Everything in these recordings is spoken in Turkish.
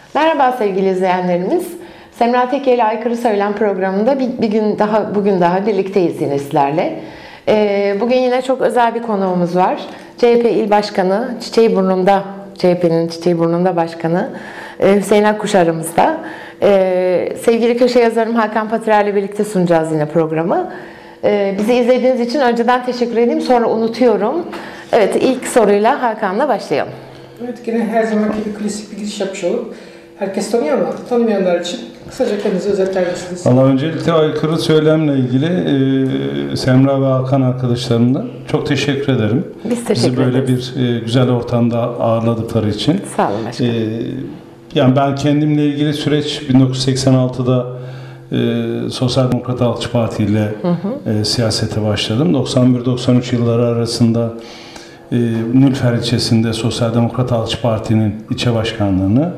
Merhaba sevgili izleyenlerimiz. Semra Teke ile Aykırı Söylem programında bugün daha birlikteyiz yine sizlerle. Bugün yine çok özel bir konuğumuz var. CHP İl Başkanı, CHP'nin Çiçeğiburnunda Başkanı Hüseyin Akkuş aramızda. Sevgili köşe yazarım Hakan Patirer ile birlikte sunacağız yine programı. Bizi izlediğiniz için önceden teşekkür edeyim, sonra unutuyorum. Evet, ilk soruyla Hakan'la başlayalım. Evet, yine her zamanki gibi klasik bir giriş yapmış olup herkes tanıyor ama tanımayanlar için kısaca kendinizi özetler misiniz? Valla öncelikle Aykırı Söylem'le ilgili Semra ve Hakan arkadaşlarımla çok teşekkür ederim. Biz teşekkür ederiz. Bizi böyle bir güzel ortamda ağırladıkları için. Sağ olun başkanım. Yani ben kendimle ilgili süreç 1986'da Sosyal Demokrat Halkçı Parti ile siyasete başladım. 91-93 yılları arasında Nülfer ilçesinde Sosyal Demokrat Halkçı Parti'nin ilçe başkanlığını,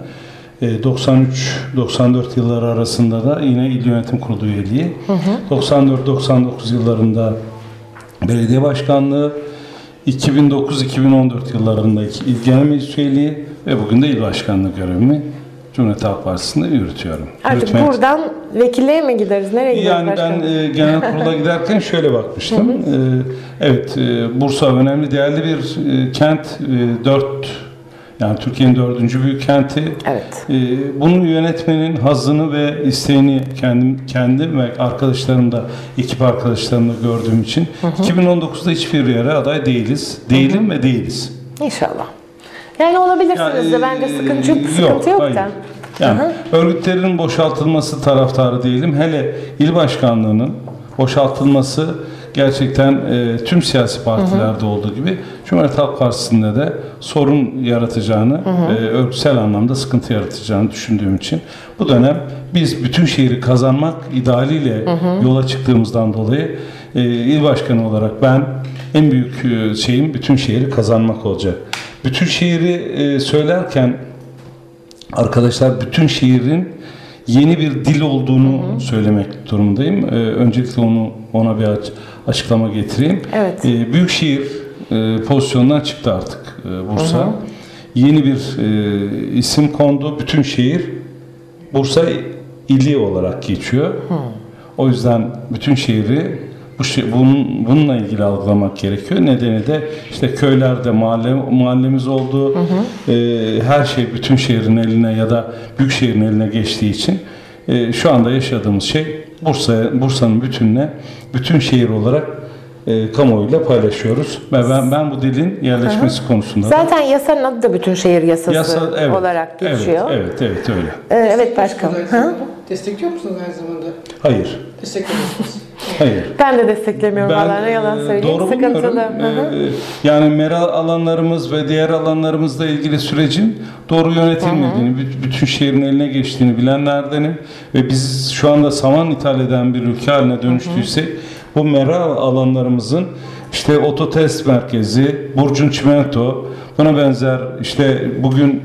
93-94 yılları arasında da yine İl Yönetim Kurulu üyeliği, 94-99 yıllarında belediye başkanlığı, 2009-2014 yıllarında İl Genel Meclis üyeliği ve bugün de il başkanlığı görevimi Cumhuriyet Halk Partisi'nde yürütüyorum. Artık buradan vekilliğe mi gideriz? Nereye gideriz yani başkanım? Ben genel kurula giderken şöyle bakmıştım. Evet, Bursa önemli, değerli bir kent. Yani Türkiye'nin 4. büyük kenti. Evet. Bunu yönetmenin hazzını ve isteğini kendim ve arkadaşlarım da, ekip arkadaşlarımla gördüğüm için 2019'da hiçbir yere aday değiliz. Değilim ve değiliz. İnşallah. Yani olabilirsiniz de bence sıkıntı yok hayır. da. Yani örgütlerin boşaltılması taraftarı değilim. Hele il başkanlığının boşaltılması gerçekten tüm siyasi partilerde olduğu gibi Cumhuriyet Halk Partisi'nde de sorun yaratacağını, örgütsel anlamda sıkıntı yaratacağını düşündüğüm için bu dönem biz bütün şehri kazanmak idealiyle yola çıktığımızdan dolayı il başkanı olarak ben en büyük şeyim bütün şehri kazanmak olacak. Bütün şehri söylerken arkadaşlar bütün şehrin yeni bir dil olduğunu söylemek durumundayım. Öncelikle ona bir açıklama getireyim. Evet. Büyükşehir pozisyonundan çıktı artık Bursa. Yeni bir isim kondu. Bütün şehir Bursa ili olarak geçiyor. O yüzden bütün şehri bununla ilgili algılamak gerekiyor. Nedeni de işte köylerde mahallemiz oldu. Her şey bütün şehrin eline ya da büyük şehrin eline geçtiği için şu anda yaşadığımız şey Bursa'nın bütün şehir olarak kamuoyuyla paylaşıyoruz. Ve ben bu dilin yerleşmesi konusunda zaten yasanın adı da bütün şehir yasası evet, olarak geçiyor. Evet öyle. Evet başkanım. Destekliyor musunuz aynı zamanda? Hayır. Desteklemiyorsunuz. Hayır. Ben de desteklemiyorum vallahi, ne yalan söyleyeyim. Doğru Sıkıntılı. Yani meral alanlarımız ve diğer alanlarımızla ilgili sürecin doğru yönetilmediğini, bütün şehrin eline geçtiğini bilenlerdenim ve biz şu anda saman ithal eden bir ülke haline dönüştüysek bu meral alanlarımızın işte ototest merkezi, Burcun Çimento, buna benzer işte bugün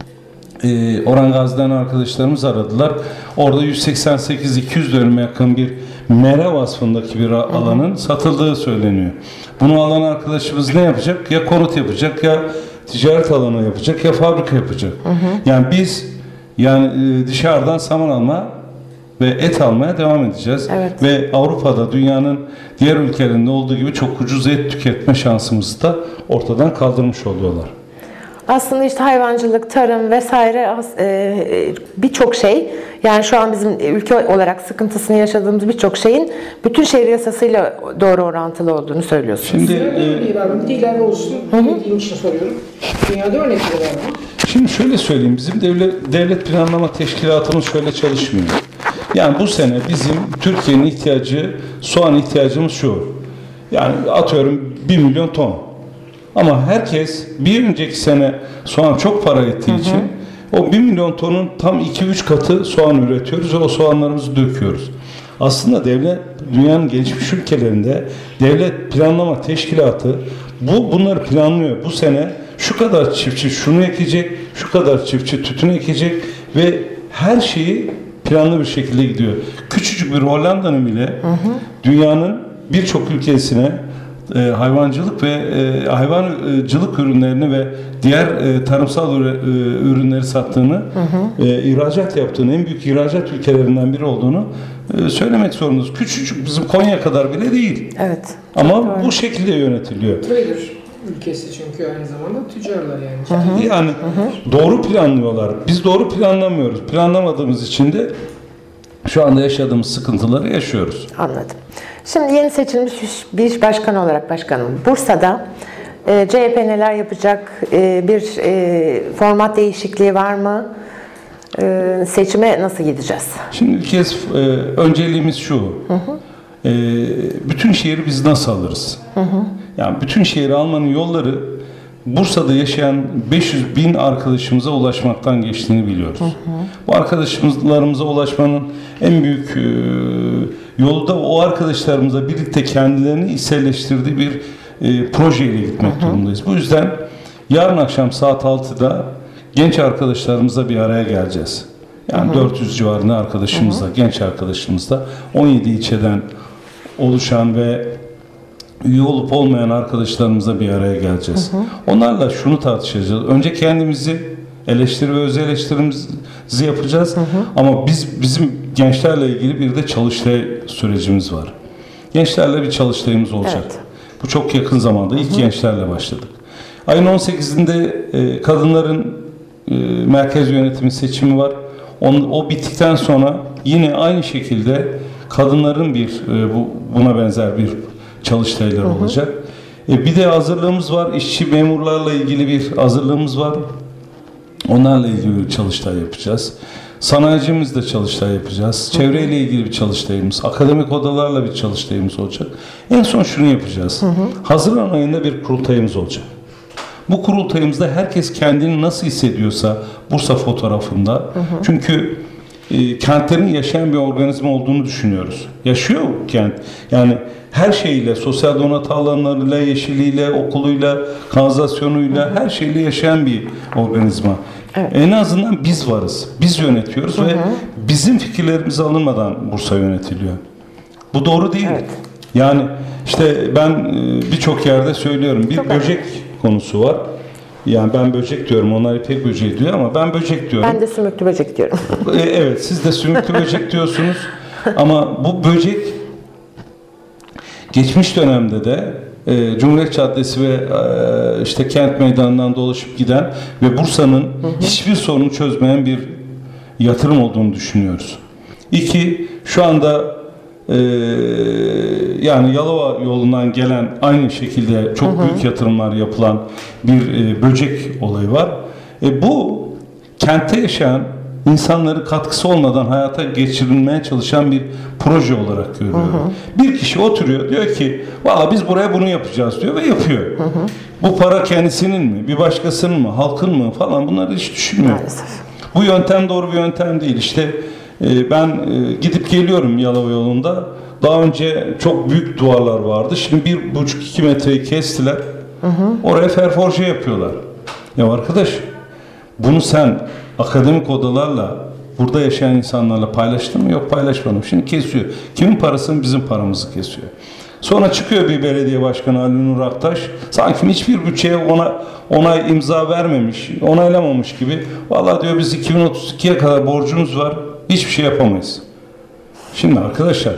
Orhan Gazi'den arkadaşlarımız aradılar. Orada 188-200 dönüme yakın bir mera vasfındaki bir alanın satıldığı söyleniyor. Bunu alan arkadaşımız ne yapacak? Ya konut yapacak, ya ticaret alanı yapacak, ya fabrika yapacak. Yani biz dışarıdan saman alma ve et almaya devam edeceğiz. Evet. Ve Avrupa'da dünyanın diğer ülkelerinde olduğu gibi çok ucuz et tüketme şansımızı da ortadan kaldırmış oluyorlar. Aslında işte hayvancılık, tarım vesaire birçok şey, yani şu an bizim ülke olarak sıkıntısını yaşadığımız birçok şeyin bütün şehir yasasıyla doğru orantılı olduğunu söylüyorsunuz. Şimdi örneği var mı? Bir de ilave olsun. Bildiğim için soruyorum. Dünyada örnekleri var mı? Şimdi şöyle söyleyeyim, bizim devlet planlama teşkilatımız şöyle çalışmıyor. Yani bu sene bizim Türkiye'nin soğan ihtiyacımız şu. Yani atıyorum 1 milyon ton. Ama herkes bir önceki sene soğan çok para ettiği için o 1 milyon tonun tam 2-3 katı soğan üretiyoruz ve o soğanlarımızı döküyoruz. Aslında dünyanın gelişmiş ülkelerinde devlet planlama teşkilatı bunları planlıyor. Bu sene şu kadar çiftçi şunu ekecek, şu kadar çiftçi tütün ekecek ve her şeyi planlı bir şekilde gidiyor. Küçücük bir Hollanda'nın bile dünyanın birçok ülkesine hayvancılık ve hayvancılık ürünlerini ve diğer tarımsal ürünleri sattığını, ihracat yaptığını, en büyük ihracat ülkelerinden biri olduğunu söylemek zorundayız. Küçücük, bizim Konya kadar bile değil. Evet. Ama bu şekilde yönetiliyor. Trader ülkesi çünkü aynı zamanda tüccarlar yani. Yani doğru planlıyorlar. Biz doğru planlamıyoruz. Planlamadığımız için de şu anda yaşadığımız sıkıntıları yaşıyoruz. Anladım. Şimdi yeni seçilmiş bir başkan olarak başkanım, Bursa'da CHP neler yapacak? Bir format değişikliği var mı? Seçime nasıl gideceğiz? Şimdi bir kez önceliğimiz şu. Bütün şehri biz nasıl alırız? Yani bütün şehri almanın yolları Bursa'da yaşayan 500.000 arkadaşımıza ulaşmaktan geçtiğini biliyoruz. Bu arkadaşlarımıza ulaşmanın en büyük yolu da o arkadaşlarımızla birlikte kendilerini içselleştirdiği bir projeyle gitmek durumundayız. Bu yüzden yarın akşam saat 6'da genç arkadaşlarımızla bir araya geleceğiz. Yani 400 civarında arkadaşımızla, genç arkadaşımızla 17 ilçeden oluşan ve üye olup olmayan arkadaşlarımızla bir araya geleceğiz. Onlarla şunu tartışacağız. Önce kendimizi eleştiri ve öz eleştirimizi yapacağız. Ama bizim gençlerle ilgili bir de çalıştay sürecimiz var. Gençlerle bir çalıştayımız olacak. Evet. Bu çok yakın zamanda. İlk gençlerle başladık. Ayın 18'inde kadınların merkez yönetimi seçimi var. O bittikten sonra yine aynı şekilde kadınların buna benzer bir çalıştaylar olacak. Bir de hazırlığımız var. İşçi memurlarla ilgili bir hazırlığımız var. Onlarla ilgili bir çalıştay yapacağız. Sanayicimizle çalıştay yapacağız. Çevreyle ilgili bir çalıştayımız, akademik odalarla bir çalıştayımız olacak. En son şunu yapacağız. Haziran ayında bir kurultayımız olacak. Bu kurultayımızda herkes kendini nasıl hissediyorsa Bursa fotoğrafında, çünkü kentlerin yaşayan bir organizma olduğunu düşünüyoruz. Yaşıyor kent. Yani her şeyle, sosyal donatı alanlarıyla, yeşiliyle, okuluyla, kanalizasyonuyla, her şeyle yaşayan bir organizma. Evet. En azından biz varız. Biz yönetiyoruz ve bizim fikirlerimiz alınmadan Bursa yönetiliyor. Bu doğru değil. Evet. Yani işte ben birçok yerde söylüyorum. Bir böcek konusu var. Yani ben böcek diyorum, onlar ipek böceği diyor ama ben böcek diyorum. Ben de sümüklü böcek diyorum. Evet, siz de sümüklü böcek diyorsunuz. Ama bu böcek geçmiş dönemde de Cumhuriyet Caddesi ve işte kent meydanından dolaşıp giden ve Bursa'nın hiçbir sorunu çözmeyen bir yatırım olduğunu düşünüyoruz. İki, şu anda yani Yalova yolundan gelen aynı şekilde çok büyük yatırımlar yapılan bir böcek olayı var. Bu kentte yaşayan insanları katkısı olmadan hayata geçirilmeye çalışan bir proje olarak görüyorum. Bir kişi oturuyor diyor ki valla biz buraya bunu yapacağız diyor ve yapıyor. Bu para kendisinin mi, bir başkasının mı, halkın mı falan, bunları hiç düşünmüyor. Maalesef. Bu yöntem doğru bir yöntem değil. İşte ben gidip geliyorum Yalova yolunda. Daha önce çok büyük duvarlar vardı. Şimdi 1,5-2 metreyi kestiler. Oraya ferforje yapıyorlar. Ya arkadaş, bunu sen akademik odalarla, burada yaşayan insanlarla paylaştın mı? Yok, paylaşmadım. Şimdi kesiyor. Kimin parasını? Bizim paramızı kesiyor. Sonra çıkıyor bir belediye başkanı Ali Nur Aktaş. Sanki hiçbir bütçeye onay imza vermemiş, onaylamamış gibi. Vallahi diyor biz 2032'ye kadar borcumuz var. Hiçbir şey yapamayız. Şimdi arkadaşlar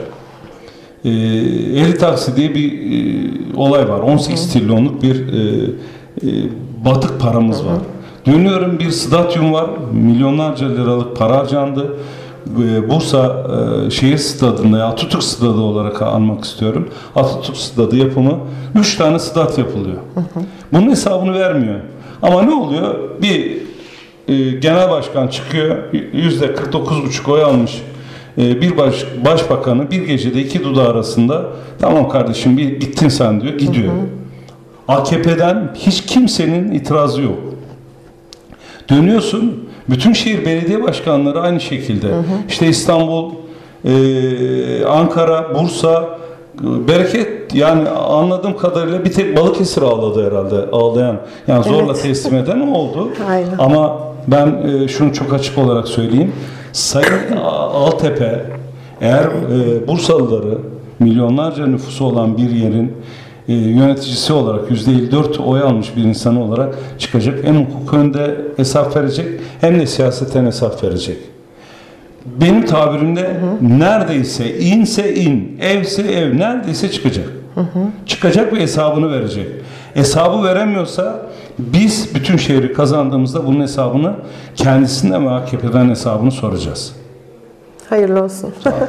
50 taksi diye bir olay var. 18 trilyonluk bir batık paramız var. Dönüyorum, bir stadyum var. Milyonlarca liralık para harcandı. Bursa şehir stadında, Atatürk stadı olarak anmak istiyorum. Atatürk stadı yapımı 3 tane stat yapılıyor. Bunun hesabını vermiyor. Ama ne oluyor? Bir genel başkan çıkıyor, %49,5 oy almış bir başbakanı bir gecede iki dudağı arasında tamam kardeşim bir gittin sen diyor, gidiyor. AKP'den hiç kimsenin itirazı yok. Dönüyorsun, bütün şehir belediye başkanları aynı şekilde. İşte İstanbul, Ankara, Bursa, Bereket, yani anladığım kadarıyla bir tek Balıkesir ağladı herhalde, ağlayan. Yani zorla teslim eden oldu. Aynen. Ama ben şunu çok açık olarak söyleyeyim. Sayın Altepe eğer Bursalıları, milyonlarca nüfusu olan bir yerin yöneticisi olarak %54 oy almış bir insan olarak çıkacak. Hem hukuk önünde hesap verecek hem de siyaseten hesap verecek. Benim tabirimde neredeyse inse in, evse ev, neredeyse çıkacak. Çıkacak ve hesabını verecek. Hesabı veremiyorsa biz bütün şehri kazandığımızda bunun hesabını kendisinden ve AKP'den hesabını soracağız. Hayırlı olsun.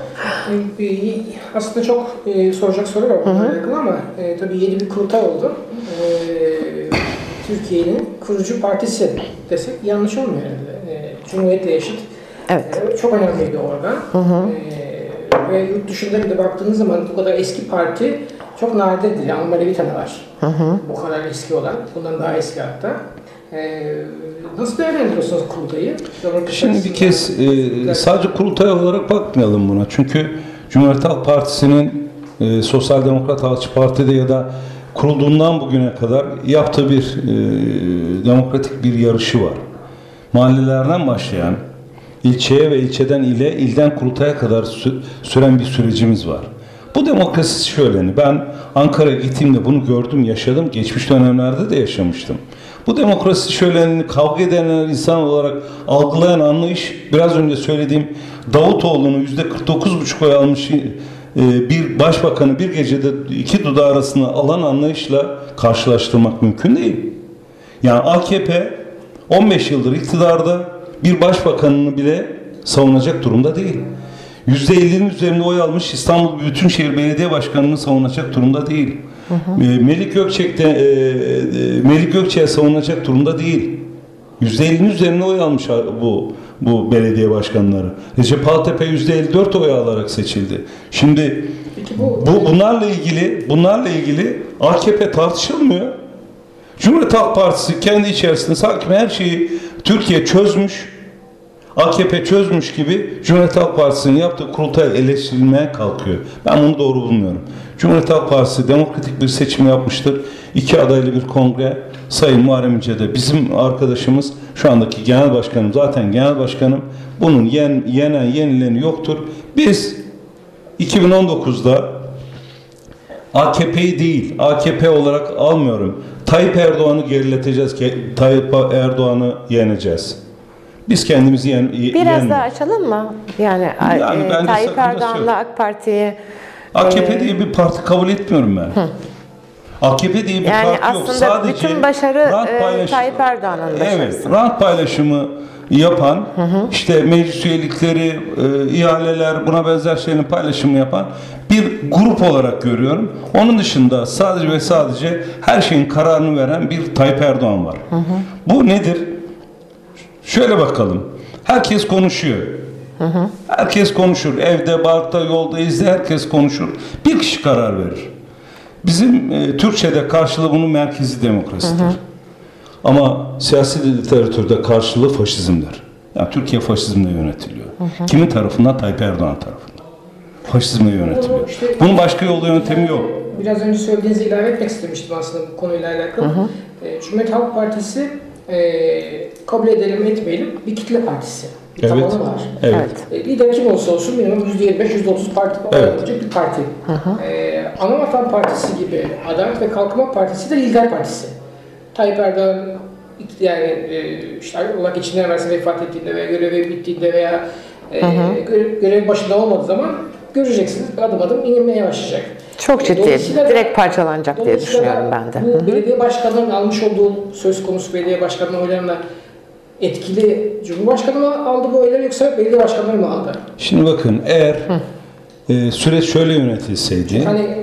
Aslında çok soracak soru var bununla alakalı ama tabii yeni bir kurultay oldu. Türkiye'nin kurucu partisi desek yanlış olmuyor herhalde. Cumhuriyetle eşit. Evet. Çok önemli bir organ. Ve yurt dışında bir de baktığınız zaman bu kadar eski parti çok nadirdir. Almanya'da bir tane var. Bu kadar eski olan. Bundan daha eski hatta. Nasıl değerlendiriyorsunuz kurultayı? Şimdi bir kez sadece kurultay olarak bakmayalım buna. Çünkü Cumhuriyet Halk Partisi'nin Sosyal Demokrat Halkçı Parti'de ya da kurulduğundan bugüne kadar yaptığı bir demokratik bir yarışı var. Mahallelerden başlayan ilçeye ve ilçeden ile, ilden kurultaya kadar süren bir sürecimiz var. Bu demokrasi şöleni. Ben Ankara'ya gittiğimde bunu gördüm, yaşadım. Geçmiş dönemlerde de yaşamıştım. Bu demokrasi şölenini kavga eden insan olarak algılayan anlayış, biraz önce söylediğim Davutoğlu'nu %49,5 oy almış bir başbakanı bir gecede iki dudağı arasında alan anlayışla karşılaştırmak mümkün değil. Yani AKP 15 yıldır iktidarda, bir başbakanını bile savunacak durumda değil. %50'nin üzerinde oy almış İstanbul Büyükşehir Belediye Başkanı'nı savunacak durumda değil. Melik Gökçek'e savunacak durumda değil. %50'nin üzerinde oy almış bu belediye başkanları. Recep Altepe %54 oy alarak seçildi. Şimdi bunlarla ilgili AKP tartışılmıyor. Cumhuriyet Halk Partisi kendi içerisinde sanki her şeyi Türkiye çözmüş, AKP çözmüş gibi Cumhuriyet Halk Partisi'nin yaptığı kurultay eleştirilmeye kalkıyor. Ben bunu doğru bulmuyorum. Cumhuriyet Halk Partisi demokratik bir seçim yapmıştır. 2 adaylı bir kongre, Sayın Muharrem İnce de bizim arkadaşımız, şu andaki genel başkanım, zaten genel başkanım, bunun yenileni yoktur. Biz 2019'da AKP'yi değil, AKP olarak almıyorum, Tayyip Erdoğan'ı gerileteceğiz, Tayyip Erdoğan'ı yeneceğiz. Biz kendimizi Biraz daha açalım mı? Yani Tayyip Erdoğan'la AK Parti'yi... AKP diye bir parti kabul etmiyorum ben. AKP diye bir parti yok. Yani aslında sadece bütün başarı Tayyip Erdoğan'ın başarısı. Evet, rant paylaşımı yapan, işte meclis üyelikleri, ihaleler, buna benzer şeylerin paylaşımı yapan bir grup olarak görüyorum. Onun dışında sadece ve sadece her şeyin kararını veren bir Tayyip Erdoğan var. Bu nedir? Şöyle bakalım. Herkes konuşuyor. Herkes konuşur. Evde, barda, yolda, izle herkes konuşur. Bir kişi karar verir. Bizim Türkçe'de karşılığı bunun merkezi demokrasidir. Ama siyasi literatürde karşılığı faşizmdir. Yani Türkiye faşizmle yönetiliyor. Kimin tarafından? Tayyip Erdoğan tarafından. Faşizmle yönetiliyor. Bunun başka yolu yöntemi yok. Biraz önce söylediğinizi ilave etmek istemiştim aslında bu konuyla alakalı. Cumhuriyet Halk Partisi kabul edelim etmeyelim bir kitle partisi. Bir tabanı var. Evet. Lider kim olsa olsun minimum %25-%30 parti olabilecek bir parti. Anavatan Partisi gibi Adalet ve Kalkınma Partisi de lider partisi. Tayyip Erdoğan yani işte Allah geçimden verse vefat ettiğinde veya görevi bittiğinde veya görev başında olmadığı zaman göreceksiniz adım adım inmeye başlayacak. Çok ciddi. Direkt parçalanacak diye düşünüyorum ben de. Bu belediye başkanlarının almış olduğu söz konusu belediye başkanının oylarına etkili Cumhurbaşkanı mı aldı bu oyları yoksa belediye başkanları mı aldı? Şimdi bakın eğer süreç şöyle yönetilseydi,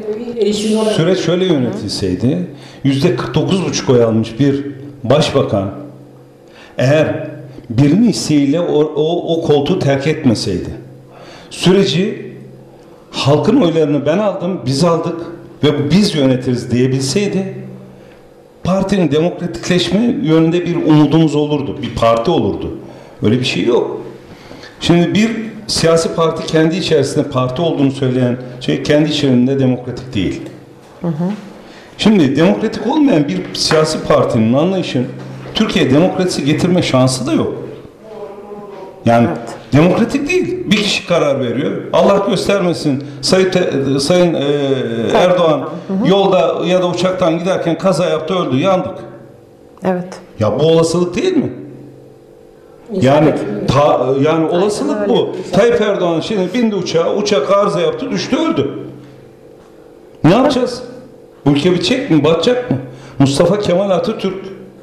%49,5 oy almış bir başbakan eğer birinin isteğiyle o koltuğu terk etmeseydi, süreci halkın oylarını ben aldım, biz aldık ve biz yönetiriz diyebilseydi, partinin demokratikleşme yönünde bir umudumuz olurdu, bir parti olurdu. Öyle bir şey yok. Şimdi bir siyasi parti kendi içerisinde parti olduğunu söyleyen şey kendi içerisinde demokratik değil. Şimdi demokratik olmayan bir siyasi partinin anlayışın Türkiye demokrasi getirme şansı da yok. Yani Demokratik değil. Bir kişi karar veriyor. Allah göstermesin Sayın Erdoğan yolda ya da uçaktan giderken kaza yaptı, öldü, yandık. Evet. Ya bu olasılık değil mi? Yani olasılık bu. Tayyip Erdoğan şimdi bindi uçağa, uçak arıza yaptı, düştü, öldü. Ne yapacağız? Bu ülke bitecek mi, batacak mı? Mustafa Kemal Atatürk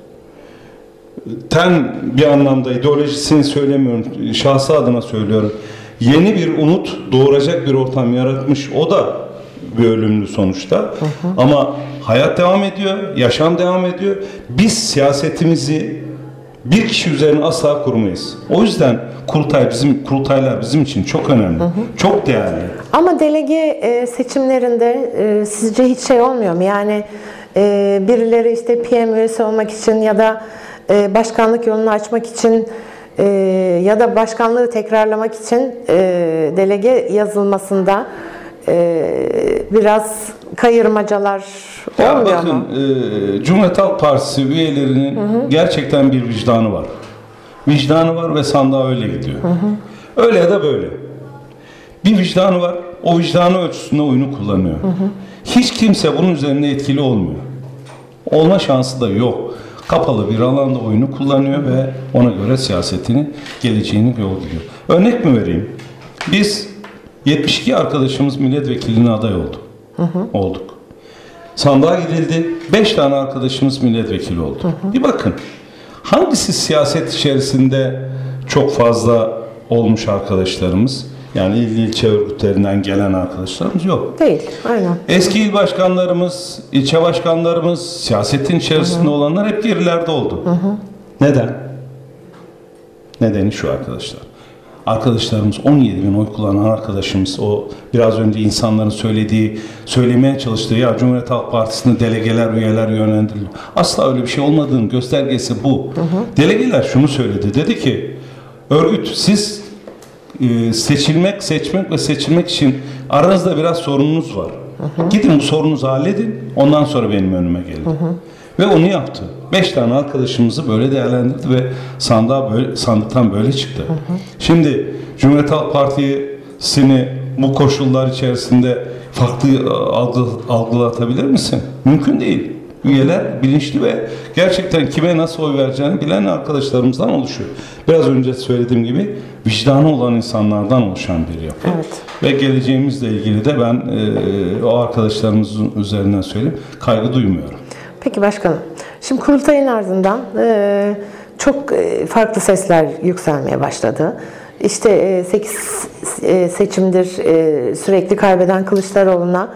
bir anlamda ideolojisini söylemiyorum, şahsı adına söylüyorum. Yeni bir umut doğuracak bir ortam yaratmış. O da bir ölümlü sonuçta. Ama hayat devam ediyor, yaşam devam ediyor. Biz siyasetimizi bir kişi üzerine asla kurmayız. O yüzden kurultaylar bizim için çok önemli, çok değerli. Ama delege seçimlerinde sizce hiç şey olmuyor mu? Yani birileri işte PM üyesi olmak için ya da başkanlık yolunu açmak için ya da başkanlığı tekrarlamak için delege yazılmasında biraz kayırmacalar olmuyor bakın, mu? Cumhuriyet Halk Partisi üyelerinin gerçekten bir vicdanı var. Vicdanı var ve sandığa öyle gidiyor. Öyle ya da böyle. Bir vicdanı var. O vicdanı ölçüsünde oyunu kullanıyor. Hiç kimse bunun üzerinde etkili olmuyor. Olma şansı da yok. Kapalı bir alanda oyunu kullanıyor ve ona göre siyasetini, geleceğini yol gidiyor. Örnek mi vereyim? Biz 72 arkadaşımız milletvekilliğine aday oldu. Olduk. Sandığa gidildi. 5 tane arkadaşımız milletvekili oldu. Bir bakın. Hangisi siyaset içerisinde çok fazla olmuş arkadaşlarımız? Yani ilçe örgütlerinden gelen arkadaşlarımız yok. Değil, aynen. Eski il başkanlarımız, ilçe başkanlarımız, siyasetin içerisinde olanlar hep gerilerde oldu. Neden? Nedeni şu arkadaşlar. Arkadaşlarımız 17 bin oy kullanan arkadaşımız, o biraz önce insanların söylemeye çalıştığı ya Cumhuriyet Halk Partisi'nde delegeler, üyeler yönlendiriliyor. Asla öyle bir şey olmadığının göstergesi bu. Delegeler şunu söyledi. Dedi ki örgüt siz seçmek ve seçilmek için aranızda biraz sorununuz var. Gidin bu sorununuzu halledin. Ondan sonra benim önüme gelin. Ve onu yaptı. 5 tane arkadaşımızı böyle değerlendirdi ve sandıktan böyle çıktı. Şimdi Cumhuriyet Halk Partisi'ni bu koşullar içerisinde farklı algılatabilir misin? Mümkün değil. Üyeler bilinçli ve gerçekten kime nasıl oy vereceğini bilen arkadaşlarımızdan oluşuyor. Biraz önce söylediğim gibi vicdanı olan insanlardan oluşan bir yapı. Evet. Ve geleceğimizle ilgili de ben o arkadaşlarımızın üzerinden söyleyeyim, kaygı duymuyorum. Peki başkanım, şimdi kurultayın ardından çok farklı sesler yükselmeye başladı. İşte 8 seçimdir sürekli kaybeden Kılıçdaroğlu'na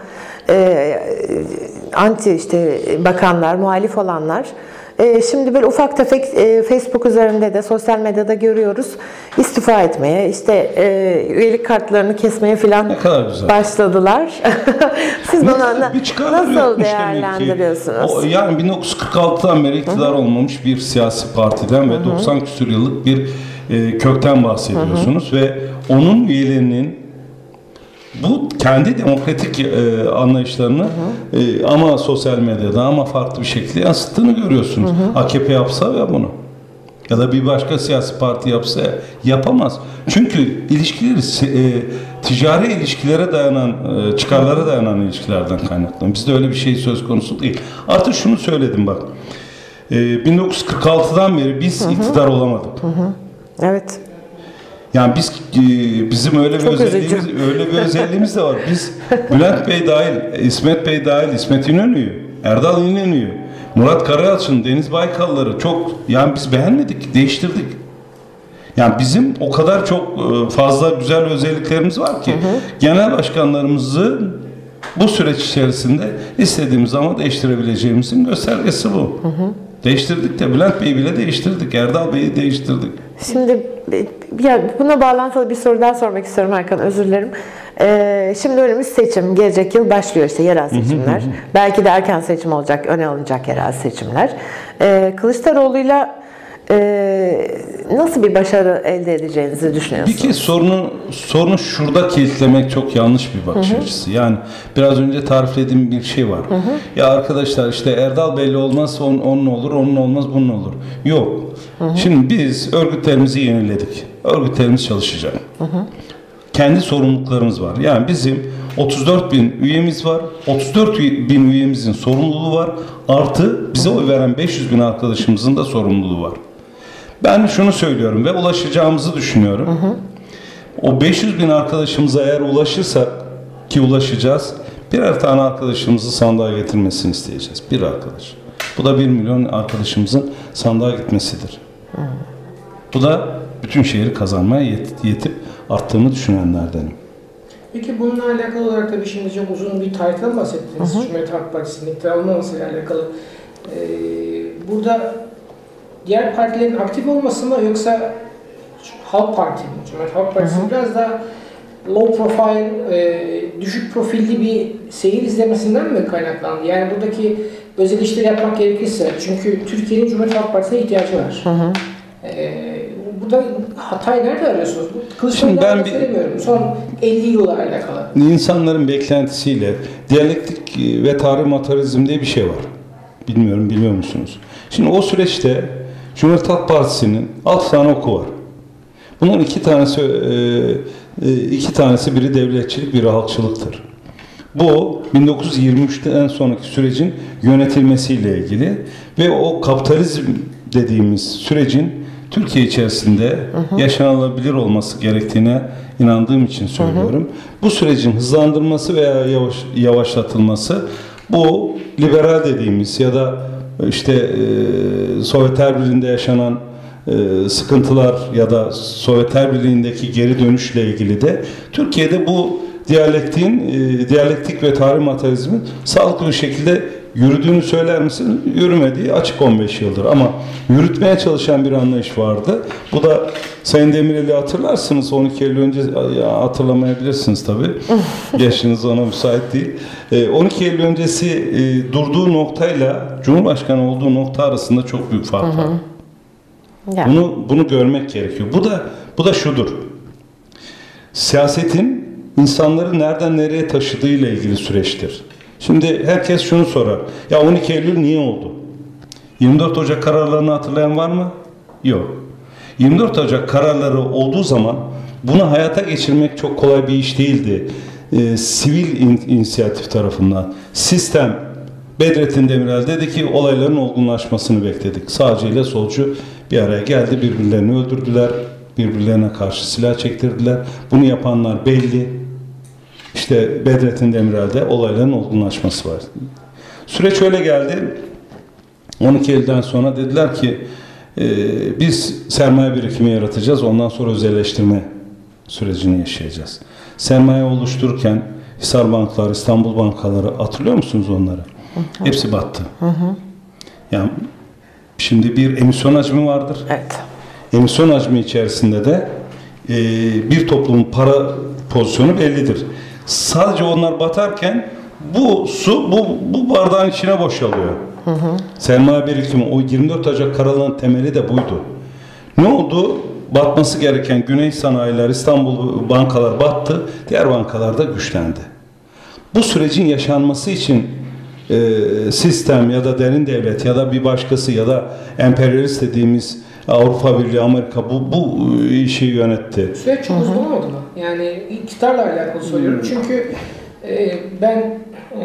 anti bakanlar, muhalif olanlar şimdi böyle ufak tefek Facebook üzerinde de sosyal medyada görüyoruz istifa etmeye, üyelik kartlarını kesmeye falan başladılar. Siz bunu nasıl değerlendiriyorsunuz? Yani 1946'dan beri iktidar olmamış bir siyasi partiden ve 90 küsur yıllık bir kökten bahsediyorsunuz ve onun üyelerinin bu kendi demokratik anlayışlarını ama sosyal medyada ama farklı bir şekilde yansıttığını görüyorsunuz. AKP yapsa ya bunu ya da bir başka siyasi parti yapsa yapamaz. Çünkü ilişkileri ticari ilişkilere dayanan, çıkarlara dayanan ilişkilerden kaynaklanıyor. Bizde öyle bir şey söz konusu değil. Artık şunu söyledim bak. 1946'dan beri biz iktidar olamadık. Evet. Yani bizim öyle bir özelliğimiz de var. Biz Bülent Bey dahil, İsmet Bey dahil, İsmet İnönü'yü, Erdal İnönü'yü, Murat Karayalçın, Deniz Baykalları biz beğenmedik, değiştirdik. Yani bizim o kadar çok fazla güzel özelliklerimiz var ki genel başkanlarımızı bu süreç içerisinde istediğimiz zaman değiştirebileceğimizin göstergesi bu. Değiştirdik de Bülent Bey'i bile değiştirdik, Erdal Bey'i değiştirdik. Şimdi buna bağlantılı bir soru daha sormak istiyorum Hakan, özür dilerim. Şimdi önümüz seçim, gelecek yıl başlıyor yerel seçimler. Belki de erken seçim olacak, öne alınacak yerel seçimler. Kılıçdaroğlu'yla nasıl bir başarı elde edeceğinizi düşünüyorsunuz? Bir kez sorunu şurada kilitlemek çok yanlış bir bakış açısı. Yani biraz önce tariflediğim bir şey var. Ya arkadaşlar Erdal Bey'le olmazsa onun olur, onun olmaz bunun olur. Yok. Şimdi biz örgütlerimizi yeniledik. örgütlerimiz çalışacak. Kendi sorumluluklarımız var. Yani bizim 34 bin üyemiz var. 34 bin üyemizin sorumluluğu var. Artı bize oy veren 500 bin arkadaşımızın da sorumluluğu var. Ben şunu söylüyorum ve ulaşacağımızı düşünüyorum. O 500 bin arkadaşımıza eğer ulaşırsak, ki ulaşacağız, birer tane arkadaşımızı sandığa getirmesini isteyeceğiz. Bir arkadaş. Bu da 1 milyon arkadaşımızın sandığa gitmesidir. Bu da bütün şehri kazanmaya yetip arttığını düşünenlerdenim. Peki bununla alakalı olarak tabii şimdi çok uzun bir tarihten bahsettiniz. Cumhuriyet Halk Partisi'nin iktidar olmamasıyla alakalı. Burada diğer partilerin aktif olması mı yoksa Halk Parti mi? Cumhuriyet Halk Partisi biraz daha low profile, düşük profilli bir seyir izlemesinden mi kaynaklandı? Yani buradaki özel işleri yapmak gerekirse, çünkü Türkiye'nin Cumhuriyet Halk Partisi'ne ihtiyacı var. Burada hatayı nerede arıyorsunuz? Kılıçdaroğlu'na söylemiyorum. Son 50 yılla alakalı. İnsanların beklentisiyle diyalektik ve tarih materyalizm diye bir şey var. Bilmiyorum, biliyor musunuz? Şimdi o süreçte Cumhuriyet Halk Partisi'nin 6 tane oku var. Bunun iki tanesi biri devletçilik, biri halkçılıktır. Bu 1923'ten sonraki sürecin yönetilmesiyle ilgili ve o kapitalizm dediğimiz sürecin Türkiye içerisinde yaşanılabilir olması gerektiğine inandığım için söylüyorum. Bu sürecin hızlandırılması veya yavaşlatılması, bu liberal dediğimiz ya da işte Sovyet Birliği'nde yaşanan sıkıntılar ya da Sovyet Birliği'ndeki geri dönüşle ilgili de Türkiye'de bu diyalektik ve tarih materyalizmin sağlıklı bir şekilde yürüdüğünü söyler misin? Yürümediği açık 15 yıldır ama yürütmeye çalışan bir anlayış vardı. Bu da Sayın Demirel'i hatırlarsınız. 12 Eylül önce hatırlamayabilirsiniz tabii. Yaşınız ona müsait değil. 12 Eylül öncesi durduğu noktayla Cumhurbaşkanı olduğu nokta arasında çok büyük fark var. Bunu görmek gerekiyor. Bu da şudur. Siyasetin insanları nereden nereye taşıdığıyla ilgili süreçtir. Şimdi herkes şunu sorar. Ya 12 Eylül niye oldu? 24 Ocak kararlarını hatırlayan var mı? Yok. 24 Ocak kararları olduğu zaman bunu hayata geçirmek çok kolay bir iş değildi. Sivil inisiyatif tarafından. Sistem, Bedrettin Demirel dedi ki olayların olgunlaşmasını bekledik. Sağcı ile solcu bir araya geldi, birbirlerini öldürdüler, birbirlerine karşı silah çektirdiler. Bunu yapanlar belli. İşte Bedrettin Demirel'de olayların olgunlaşması var. Süreç öyle geldi. 12 Eylül'den sonra dediler ki biz sermaye birikimi yaratacağız, ondan sonra özelleştirme sürecini yaşayacağız. Sermaye oluştururken Hisar Banklar, İstanbul Bankaları, hatırlıyor musunuz onları? Hepsi battı. Yani şimdi bir emisyon hacmi vardır. Evet. Emisyon hacmi içerisinde de bir toplumun para pozisyonu bellidir. Sadece onlar batarken bu su bu bardağın içine boşalıyor. Sermaye birikimi, o 24 Ocak kararlarının temeli de buydu. Ne oldu? Batması gereken Güney sanayiler, İstanbul bankalar battı, diğer bankalar da güçlendi. Bu sürecin yaşanması için sistem ya da derin devlet ya da bir başkası ya da emperyalist dediğimiz Avrupa Birliği, Amerika bu işi yönetti. Süreç çok uzun olmadı mı? Yani iktidarla alakalı söylüyorum. Çünkü ben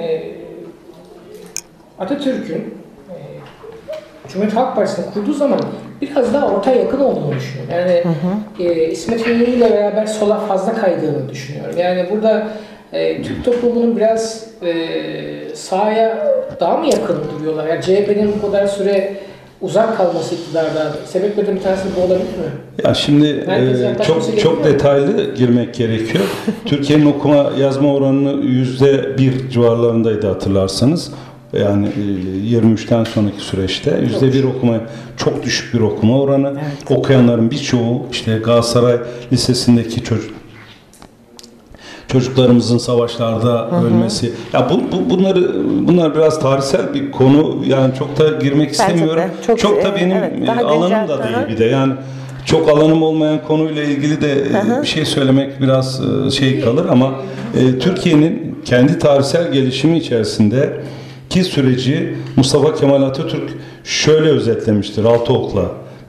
Atatürk'ün Cumhuriyet Halk Partisi'ni kurduğu zaman biraz daha ortaya yakın olduğunu düşünüyorum. Yani İsmet İnönü ile beraber sola fazla kaydığını düşünüyorum. Yani burada Türk toplumunun biraz sağa daha mı yakın duruyorlar? Yani CHP'nin bu kadar süre uzak kalması iktidardan sebeplerden bir tanesi bu olabilir mi? Ya şimdi çok detaylı girmek gerekiyor. Türkiye'nin okuma yazma oranını %1 civarlarındaydı hatırlarsanız. Yani 23'ten sonraki süreçte %1 okuma, çok düşük bir okuma oranı. Evet. Okuyanların birçoğu işte Galatasaray Lisesi'ndeki çocuklarımızın savaşlarda ölmesi. Ya bunlar biraz tarihsel bir konu. Yani çok da girmek istemiyorum. Çok da benim alanım da değil bir de. Yani çok alanım olmayan konuyla ilgili de bir şey söylemek biraz kalır ama Türkiye'nin kendi tarihsel gelişimi içerisinde ki süreci Mustafa Kemal Atatürk şöyle özetlemiştir 6 okla.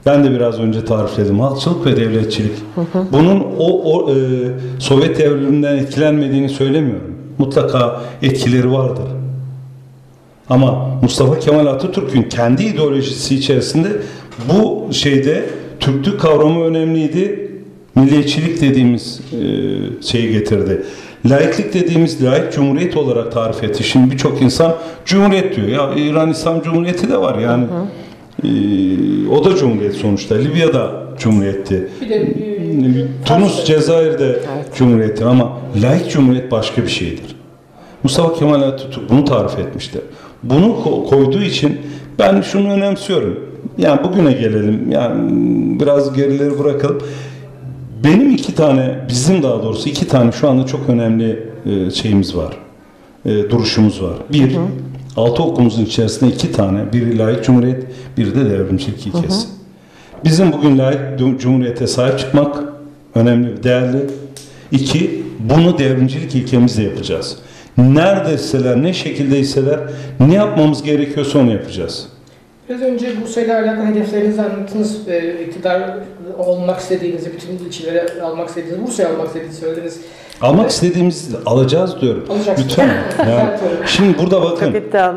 Ben de biraz önce tarifledim. Halkçılık ve devletçilik. Bunun Sovyet devriminden etkilenmediğini söylemiyorum. Mutlaka etkileri vardır. Ama Mustafa Kemal Atatürk'ün kendi ideolojisi içerisinde bu şeyde Türklük kavramı önemliydi. Milliyetçilik dediğimiz şeyi getirdi. Laiklik dediğimiz laik cumhuriyet olarak tarif etti. Şimdi birçok insan cumhuriyet diyor. Ya İran İslam Cumhuriyeti de var yani. O da cumhuriyet sonuçta. Libya'da cumhuriyetti. Tunus, Cezayir'de cumhuriyettir ama laik cumhuriyet başka bir şeydir. Mustafa Kemal Atatürk bunu tarif etmiştir. Bunu koyduğu için ben şunu önemsiyorum. Yani bugüne gelelim. Yani biraz gerileri bırakalım. Benim bizim daha doğrusu iki tane şu anda çok önemli şeyimiz var. Duruşumuz var. Bir, altı okumuzun içerisinde iki tane. Biri laik cumhuriyet, biri de devrimcilik ilkesi. Bizim bugün laik cumhuriyete sahip çıkmak önemli, değerli. İki, bunu devrimcilik ilkemizle yapacağız. Neredeyseler, ne şekildeyseler, ne yapmamız gerekiyorsa onu yapacağız. Biraz önce Bursa'yla alakalı hedeflerinizi anlattınız. İktidar olmak istediğinizi, bütün ilçeleri almak istediğinizi, Bursa'yı almak istediğinizi söylediniz. Almak istediğimizi alacağız diyorum. Alacaksın. Lütfen. Yani, şimdi burada bakın.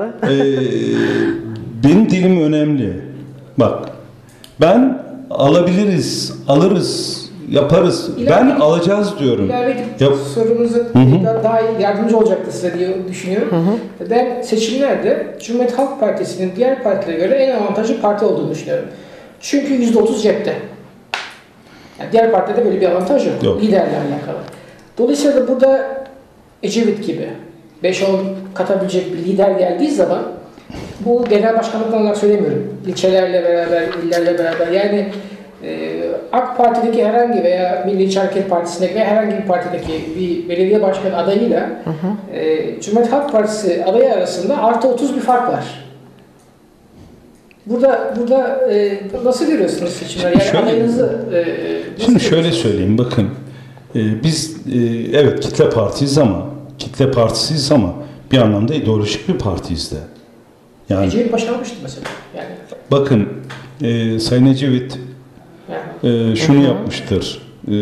Benim dilim önemli. Bak, ben alırız, yaparız. Ben alacağız diyorum. Sorunuzu daha iyi yardımcı olacaktı size diye düşünüyorum. Ben seçimlerde Cumhuriyet Halk Partisi'nin diğer partilere göre en avantajlı parti olduğunu düşünüyorum. Çünkü %30 cepte. Yani diğer partide böyle bir avantaj yok. Liderle alakalı. Dolayısıyla da burada Ecevit gibi 5-10 katabilecek bir lider geldiği zaman, bu genel başkanlıktan olarak söylemiyorum. İlçelerle beraber, illerle beraber, yani AK Parti'deki herhangi veya Milliyetçi Hareket Partisi'ndeki veya herhangi bir partideki bir belediye başkanı adayıyla Cumhuriyet Halk Partisi adayı arasında +30 bir fark var. Burada nasıl görüyorsunuz seçimleri? Yani adayınızı şimdi şöyle söyleyeyim, bakın. Biz evet kitle partisiyiz ama bir anlamda ideolojik bir partiyiz de. Yani Ecevit başarmıştı mesela. Yani. Bakın Sayın Ecevit şunu yapmıştır.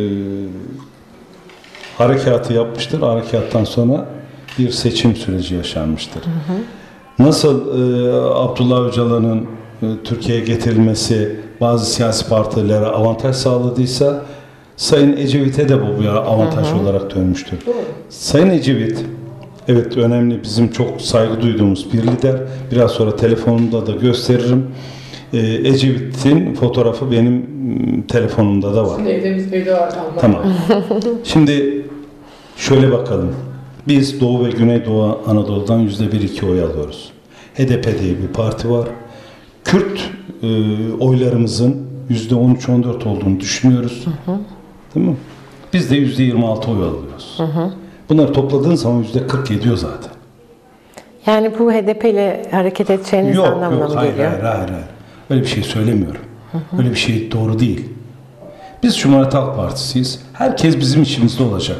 Harekatı yapmıştır. Harekattan sonra bir seçim süreci yaşanmıştır. Nasıl Abdullah Öcalan'ın Türkiye'ye getirilmesi bazı siyasi partilere avantaj sağladıysa, Sayın Ecevit'e de bu bir avantaj olarak dönmüştür. Sayın Ecevit, evet önemli, bizim çok saygı duyduğumuz bir lider. Biraz sonra telefonumda da gösteririm. Ecevit'in fotoğrafı benim telefonumda da var. Evde var. Tamam. Şimdi şöyle bakalım. Biz Doğu ve Güneydoğu Anadolu'dan %1-2 oy alıyoruz. HDP diye bir parti var. Kürt oylarımızın %13-14 olduğunu düşünüyoruz. Değil mi? Biz de %26 oy alıyoruz. Bunları topladığın zaman %40 ediyor zaten. Yani bu HDP ile hareket edeceğiniz anlamına mı geliyor? Hayır. Öyle bir şey söylemiyorum. Öyle bir şey doğru değil. Biz Cumhuriyet Halk Partisi'yiz. Herkes bizim içimizde olacak.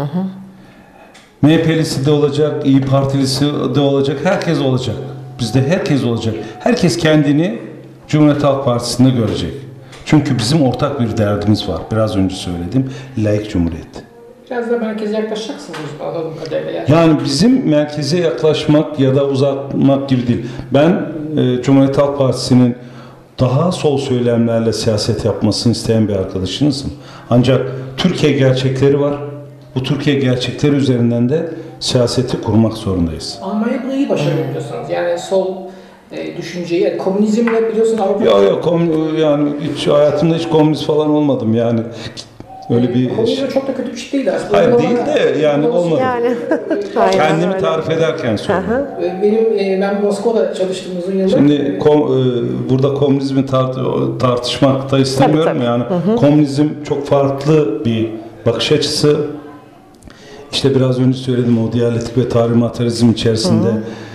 MHP'lisi de olacak, İYİ Partilisi de olacak, herkes olacak. Bizde herkes olacak. Herkes kendini Cumhuriyet Halk Partisi'nde görecek. Çünkü bizim ortak bir derdimiz var. Biraz önce söyledim. Laik Cumhuriyet. Biraz da merkeze yaklaşacaksınız anladığım kadarıyla. Yani bizim merkeze yaklaşmak ya da uzatmak gibi değil. Ben Cumhuriyet Halk Partisi'nin daha sol söylemlerle siyaset yapmasını isteyen bir arkadaşınızım. Ancak Türkiye gerçekleri var. Bu Türkiye gerçekleri üzerinden de siyaseti kurmak zorundayız. Almanya bunu iyi başarıyor biliyorsunuz. Yani sol düşünceyi, yani komünizmle biliyorsun Avrupa... Yok, yani hiç hayatımda hiç komünist falan olmadım yani. Öyle bir komünizm çok da kötü bir şey değil aslında. Hayır değil de yani olmadı. Yani. Kendimi tarif ederken söylüyorum. Ben Moskova'da çalıştım uzun yıllar. Şimdi burada komünizmi tartışmak da istemiyorum. Tabii. Yani komünizm çok farklı bir bakış açısı. İşte biraz önce söyledim, o diyalektik ve tarih materyalizm içerisinde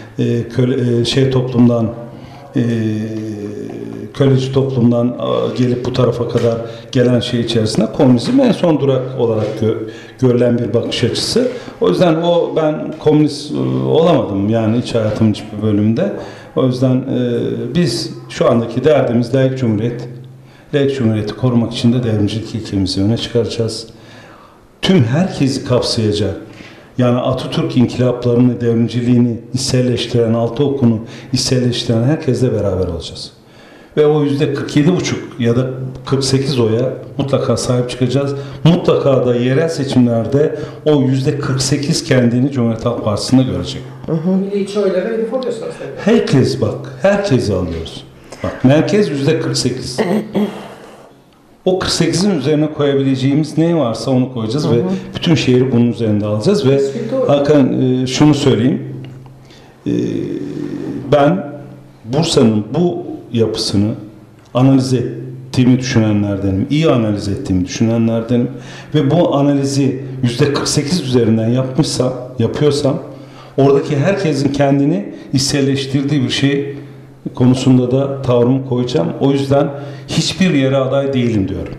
toplumdan köleci toplumdan gelip bu tarafa kadar gelen şey içerisinde komünizm en son durak olarak görülen bir bakış açısı. O yüzden ben komünist olamadım yani hiç hayatımın hiçbir bölümünde. O yüzden biz şu andaki derdimiz laik cumhuriyet. Laik Cumhuriyeti korumak için de devrimcilik ilkemizi öne çıkaracağız. Tüm herkesi kapsayacak, yani Atatürk inkılaplarını, devrimciliğini içselleştiren, altı okunu içselleştiren herkesle beraber olacağız. Ve o %47,5 ya da 48 oya mutlaka sahip çıkacağız. Mutlaka da yerel seçimlerde o %48 kendini Cumhuriyet Halk Partisi'nde görecek. Milliyetçi oylara hedef alıyorsunuz tabii. Herkes bak, herkesi alıyoruz. Bak, merkez %48. O 48'in üzerine koyabileceğimiz ne varsa onu koyacağız ve bütün şehri bunun üzerinde alacağız ve Hakan şunu söyleyeyim. Ben Bursa'nın bu yapısını analiz ettiğimi düşünenlerdenim. İyi analiz ettiğimi düşünenlerdenim. Ve bu analizi %48 üzerinden yapıyorsam oradaki herkesin kendini içselleştirdiği bir şey konusunda da tavrımı koyacağım. O yüzden hiçbir yere aday değilim diyorum.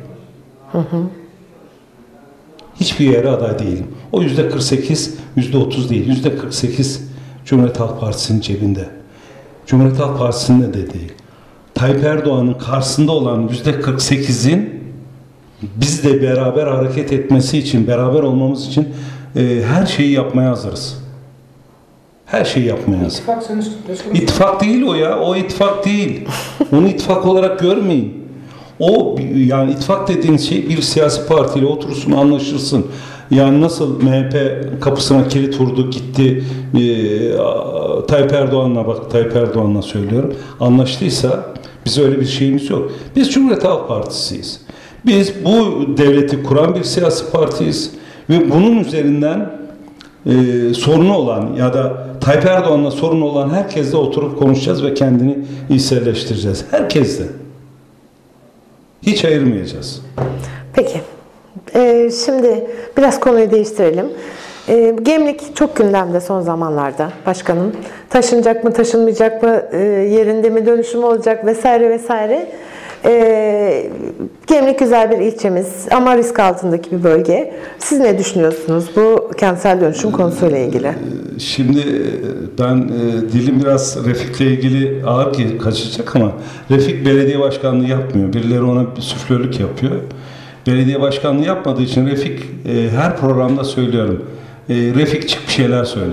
Hiçbir yere aday değilim. O %48, %30 değil. %48 Cumhuriyet Halk Partisi'nin cebinde. Cumhuriyet Halk Partisi'nin de değil. Tayyip Erdoğan'ın karşısında olan %48'in bizle beraber hareket etmesi için, beraber olmamız için her şeyi yapmaya hazırız. Her şeyi yapmaya hazırız. İttifak söz konusu. İttifak değil o ya. O ittifak değil. Onu ittifak olarak görmeyin. O yani ittifak dediğiniz şey bir siyasi partiyle oturursun, anlaşırsın. Yani nasıl MHP kapısına kilit vurdu, gitti Tayyip Erdoğan'la söylüyorum. Anlaştıysa biz öyle bir şeyimiz yok. Biz Cumhuriyet Halk Partisi'yiz. Biz bu devleti kuran bir siyasi partiyiz. Ve bunun üzerinden sorunu olan ya da Tayyip Erdoğan'la sorunu olan herkesle oturup konuşacağız ve kendini içselleştireceğiz. Herkesle. Hiç ayırmayacağız. Peki. Şimdi biraz konuyu değiştirelim. Gemlik çok gündemde son zamanlarda başkanım. Taşınacak mı, taşınmayacak mı, yerinde mi, dönüşüm olacak vesaire vesaire. Gemlik güzel bir ilçemiz ama risk altındaki bir bölge. Siz ne düşünüyorsunuz bu kentsel dönüşüm konusuyla ilgili? Şimdi ben dilim biraz Refik'le ilgili ağır kaçacak ama Refik belediye başkanlığı yapmıyor. Birileri ona bir süflörlük yapıyor. Belediye başkanlığı yapmadığı için Refik her programda söylüyorum. Refik çık bir şeyler söyle.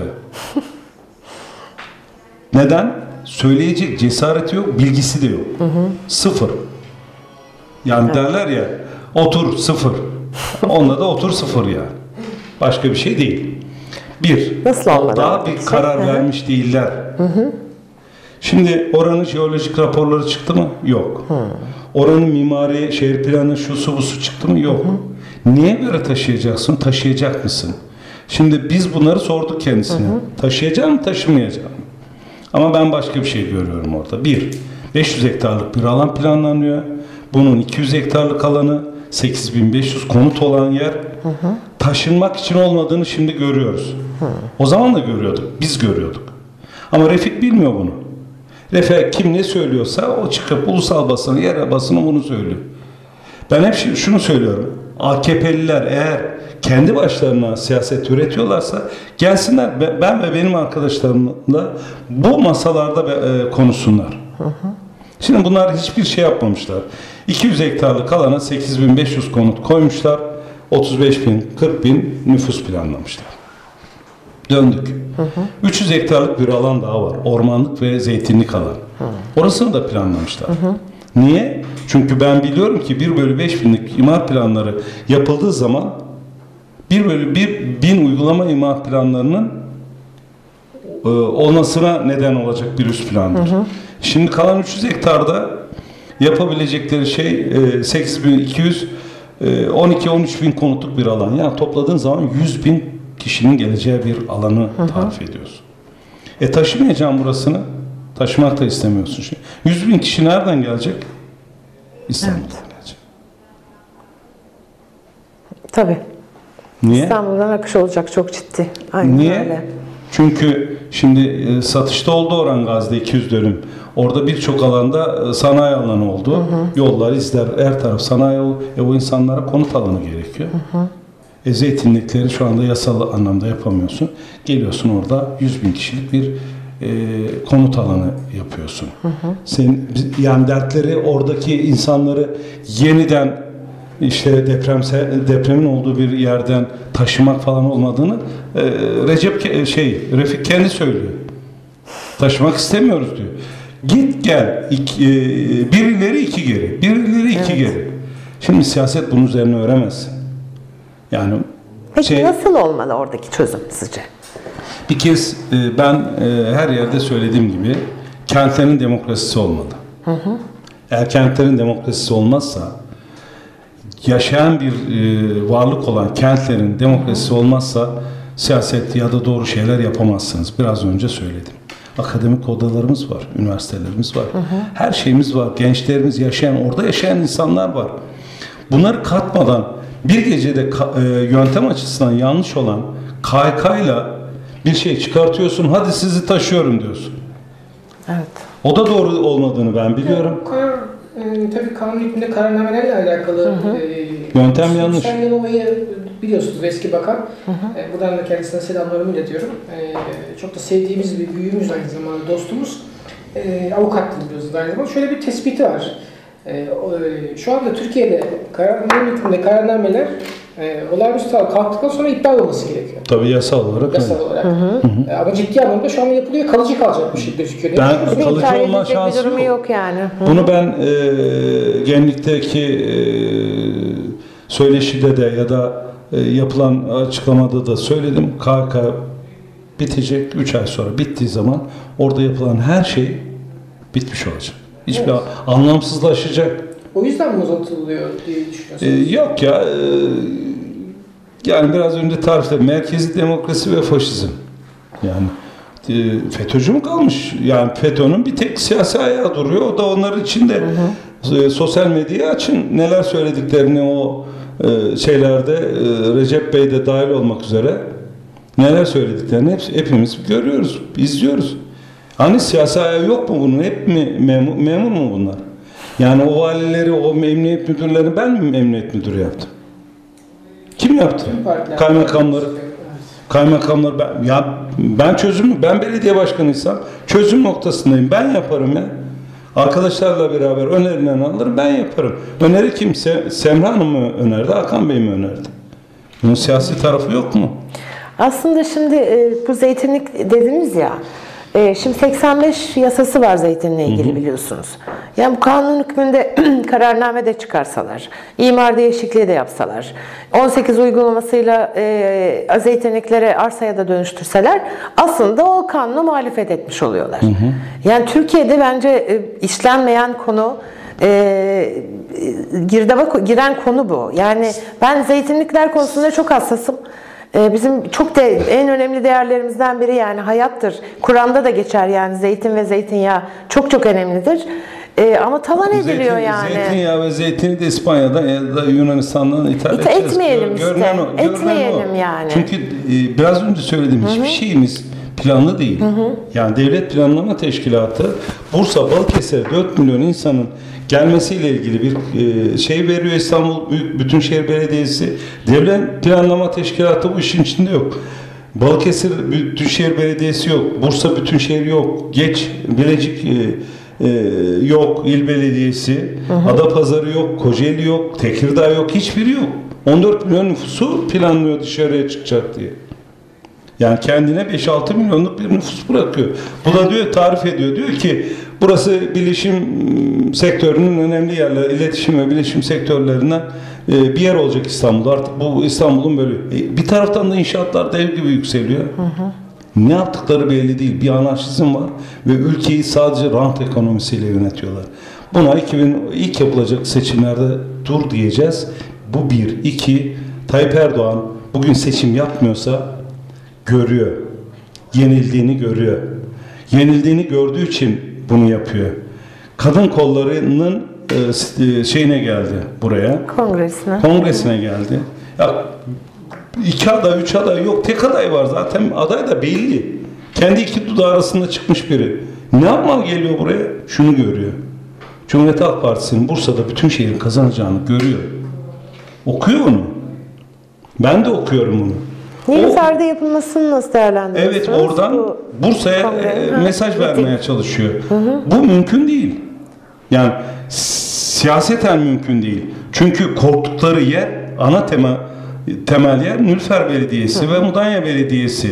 Neden? Söyleyecek cesareti yok, bilgisi de yok. Sıfır. Yani derler ya, otur sıfır. Onunla da otur sıfır yani. Başka bir şey değil. Daha bir karar vermiş değiller. Şimdi oranın jeolojik raporları çıktı mı? Yok. Oranın mimari, şehir planı, şusu busu çıktı mı? Yok. Niye göre taşıyacaksın? Taşıyacak mısın? Şimdi biz bunları sorduk kendisine. Taşıyacak mı, taşımayacak mı? Ama ben başka bir şey görüyorum orada. 500 hektarlık bir alan planlanıyor. Bunun 200 hektarlık alanı, 8500 konut olan yer taşınmak için olmadığını şimdi görüyoruz. O zaman da görüyorduk, biz görüyorduk. Ama Refik bilmiyor bunu. Refik kim ne söylüyorsa o çıkıp ulusal basına, yerel basına bunu söylüyor. Ben hep şunu söylüyorum. AKP'liler eğer kendi başlarına siyaset üretiyorlarsa gelsinler, ben ve benim arkadaşlarımla bu masalarda konuşsunlar. Şimdi bunlar hiçbir şey yapmamışlar. 200 hektarlık alana 8500 konut koymuşlar. 35.000, 40.000 nüfus planlamışlar. Döndük. 300 hektarlık bir alan daha var. Ormanlık ve zeytinlik alan. Orasını da planlamışlar. Niye? Çünkü ben biliyorum ki 1/5.000'lik imar planları yapıldığı zaman 1/1000 uygulama imar planlarının olmasına neden olacak bir üst plandır. Şimdi kalan 300 hektarda yapabilecekleri şey 8.200 12-13.000 konutluk bir alan. Yani topladığın zaman 100.000 kişinin geleceği bir alanı tarif ediyorsun. Taşımayacağım burasını. Taşımak da istemiyorsun. 100.000 kişi nereden gelecek? İstanbul'dan gelecek. Tabii. Niye? İstanbul'dan akış olacak çok ciddi. Aynen Niye? öyle. Çünkü şimdi satışta oldu Orangaz'da 200 dönüm. Orada birçok alanda sanayi alanı oldu. Yollar, izler, her taraf sanayi oldu. O insanlara konut alanı gerekiyor. Zeytinlikleri şu anda yasal anlamda yapamıyorsun. Geliyorsun orada 100.000 kişilik bir konut alanı yapıyorsun. Yani dertleri oradaki insanları yeniden işte depremin olduğu bir yerden taşımak falan olmadığını Refik kendi söylüyor. Taşımak istemiyoruz diyor. Git gel bir ileri iki geri. Bir ileri iki geri. Şimdi siyaset bunun üzerine öğrenemezsin. Yani peki nasıl olmalı oradaki çözüm sizce? Bir kez ben her yerde söylediğim gibi kentlerin demokrasisi olmalı. Eğer kentlerin demokrasisi olmazsa, yaşayan bir varlık olan kentlerin demokrasisi olmazsa siyaset ya da doğru şeyler yapamazsınız. Biraz önce söyledim. Akademik odalarımız var, üniversitelerimiz var. Her şeyimiz var. Gençlerimiz orada yaşayan insanlar var. Bunları katmadan bir gecede yöntem açısından yanlış olan kaykayla bir şey çıkartıyorsun, hadi sizi taşıyorum diyorsun. Evet. O da doğru olmadığını ben biliyorum. Tabii kanun hükmünde kararnamelerle alakalı yöntem yanlış. Sen Yalova'yı biliyorsunuz, eski bakan. Buradan da kendisine selamlarımı iletiyorum. Çok da sevdiğimiz bir büyüğümüz, aynı zamanda dostumuz. Avukat biliyorsunuz aynı zamanda. Şöyle bir tespiti var. Şu anda Türkiye'de kanun hükmünde kararnameler olağanüstü hal kalktıktan sonra iptal olması gerekiyor. Tabii yasal olarak. Yasal olarak. Ama ciddi anlamda şu anda yapılıyor, kalıcı kalacakmış gözüküyor. Ben kalıcı olma şansı yok yani. Bunu ben Gemlik'teki söyleşide de ya da yapılan açıklamada da söyledim. KK bitecek 3 ay sonra. Bittiği zaman orada yapılan her şey bitmiş olacak. Hiçbir anlamsızlaşacak. O yüzden mi uzatılıyor diye düşünüyorsunuz? Yok ya. Yani biraz önce tarifledim. Merkezi demokrasi ve faşizm. Yani FETÖ'cü mü kalmış? Yani FETÖ'nün bir tek siyasi ayağı duruyor. O da onların içinde. Sosyal medyayı açın. Neler söylediklerini o şeylerde Recep Bey de dahil olmak üzere neler söylediklerini hepimiz görüyoruz, izliyoruz. Hani siyasi ayağı yok mu bunun? Hep mi memur mu bunlar? Yani o valileri, o emniyet müdürlerini ben mi emniyet müdürü yaptım? Kim yaptı? Kaymakamları ben ben belediye başkanıysam çözüm noktasındayım. Ben yaparım ya. Arkadaşlarla beraber önerilerini alırım, ben yaparım. Öneri kimse Semra Hanım mı önerdi, Hakan Bey mi önerdi? Bunun siyasi tarafı yok mu? Aslında şimdi bu zeytinlik dediniz ya, şimdi 85 yasası var zeytinle ilgili biliyorsunuz. Yani bu kanun hükmünde kararname de çıkarsalar, imar değişikliği de yapsalar, 18 uygulamasıyla zeytinliklere arsaya da dönüştürseler aslında o kanuna muhalefet etmiş oluyorlar. Yani Türkiye'de bence işlenmeyen konu, giren konu bu. Yani ben zeytinlikler konusunda çok hassasım. Bizim çok da en önemli değerlerimizden biri, yani hayattır. Kur'an'da da geçer, yani zeytin ve zeytinyağı çok çok önemlidir. Ama talan ediliyor yani. Zeytinyağı ve zeytini de İspanya'dan ya da Yunanistan'dan ithal edeceğiz. Etmeyelim işte. Etmeyelim yani. Çünkü biraz önce söylediğim hiçbir şeyimiz planlı değil. Yani Devlet Planlama Teşkilatı Bursa, Balıkesir 4 milyon insanın gelmesiyle ilgili bir şey veriyor. İstanbul Bütünşehir Belediyesi. Devlet Planlama Teşkilatı bu işin içinde yok. Balıkesir Bütünşehir Belediyesi yok. Bursa Bütünşehir yok. Bilecik yok. İl Belediyesi. Adapazarı yok. Kocaeli yok. Tekirdağ yok. Hiçbiri yok. 14 milyon nüfusu planlıyor dışarıya çıkacak diye. Yani kendine 5-6 milyonluk bir nüfus bırakıyor. Bu da diyor, tarif ediyor. Diyor ki burası bilişim sektörünün önemli yerleri, iletişim ve bilişim sektörlerinden bir yer olacak İstanbul'da. Artık bu İstanbul'un böyle. Bir taraftan da inşaatlar dev gibi yükseliyor. Ne yaptıkları belli değil. Bir anarşizm var ve ülkeyi sadece rant ekonomisiyle yönetiyorlar. Buna ilk yapılacak seçimlerde dur diyeceğiz. Bu bir. 2. Tayyip Erdoğan bugün seçim yapmıyorsa görüyor. Yenildiğini görüyor. Yenildiğini gördüğü için bunu yapıyor. Kadın kollarının şeyine geldi buraya. Kongresine geldi. Ya 2 aday, 3 aday yok. Tek aday var zaten. Aday da belli. Kendi iki dudağı arasında çıkmış biri. Ne yapmalı geliyor buraya? Şunu görüyor. Cumhuriyet Halk Partisi'nin Bursa'da bütün şehrin kazanacağını görüyor. Okuyor onu. Ben de okuyorum bunu. Nilüfer'de yapılmasını nasıl değerlendiriyorsunuz? Evet, oradan Bursa'ya mesaj vermeye çalışıyor. Bu mümkün değil. Yani siyaseten mümkün değil. Çünkü korktukları yer, ana temel yer Nilüfer Belediyesi ve Mudanya Belediyesi.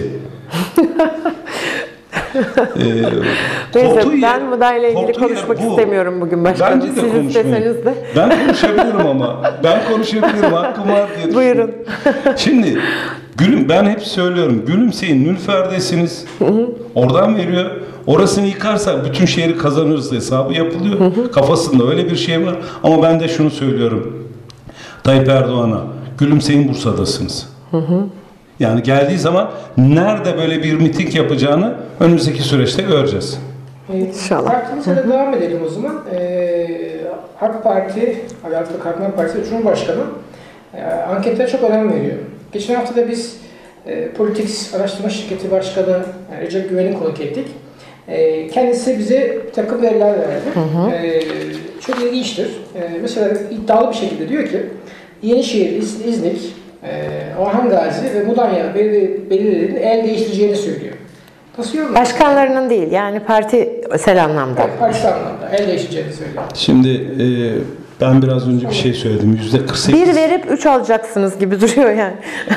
Neyse, ben Mudanya ile ilgili konuşmak istemiyorum bugün başkanım. Bence de Siz isteseniz de. Ben konuşabilirim ama. Ben konuşabilirim. Hakkım var diye Buyurun. Şimdi ben hep söylüyorum. Gülümseyin, Nilüfer'desiniz. Oradan veriyor. Orasını yıkarsak bütün şehri kazanırız hesabı yapılıyor. Kafasında öyle bir şey var. Ama ben de şunu söylüyorum. Tayyip Erdoğan'a, gülümseyin, Bursa'dasınız. Yani geldiği zaman nerede böyle bir miting yapacağını önümüzdeki süreçte göreceğiz. İnşallah. Partimize de devam edelim o zaman. AK Parti, Adalet ve Kalkınma Partisi Cumhurbaşkanı anketlere çok önem veriyor. Geçen hafta da biz Politics Araştırma Şirketi Başkanı Recep Güven'i konuk ettik. Kendisi bize bir takım veriler verdi. Çok ilginçtir. Mesela iddialı bir şekilde diyor ki Yenişehir, İznik, Orhan Gazi ve Mudanya belediyelerinin el değiştireceğini söylüyor. Nasıl yorum? Başkanlarının değil, yani partisel anlamda. Evet, partisel anlamda el değiştireceğini söylüyor. Şimdi ben biraz önce bir şey söyledim. %48. Bir verip 3 alacaksınız gibi duruyor yani.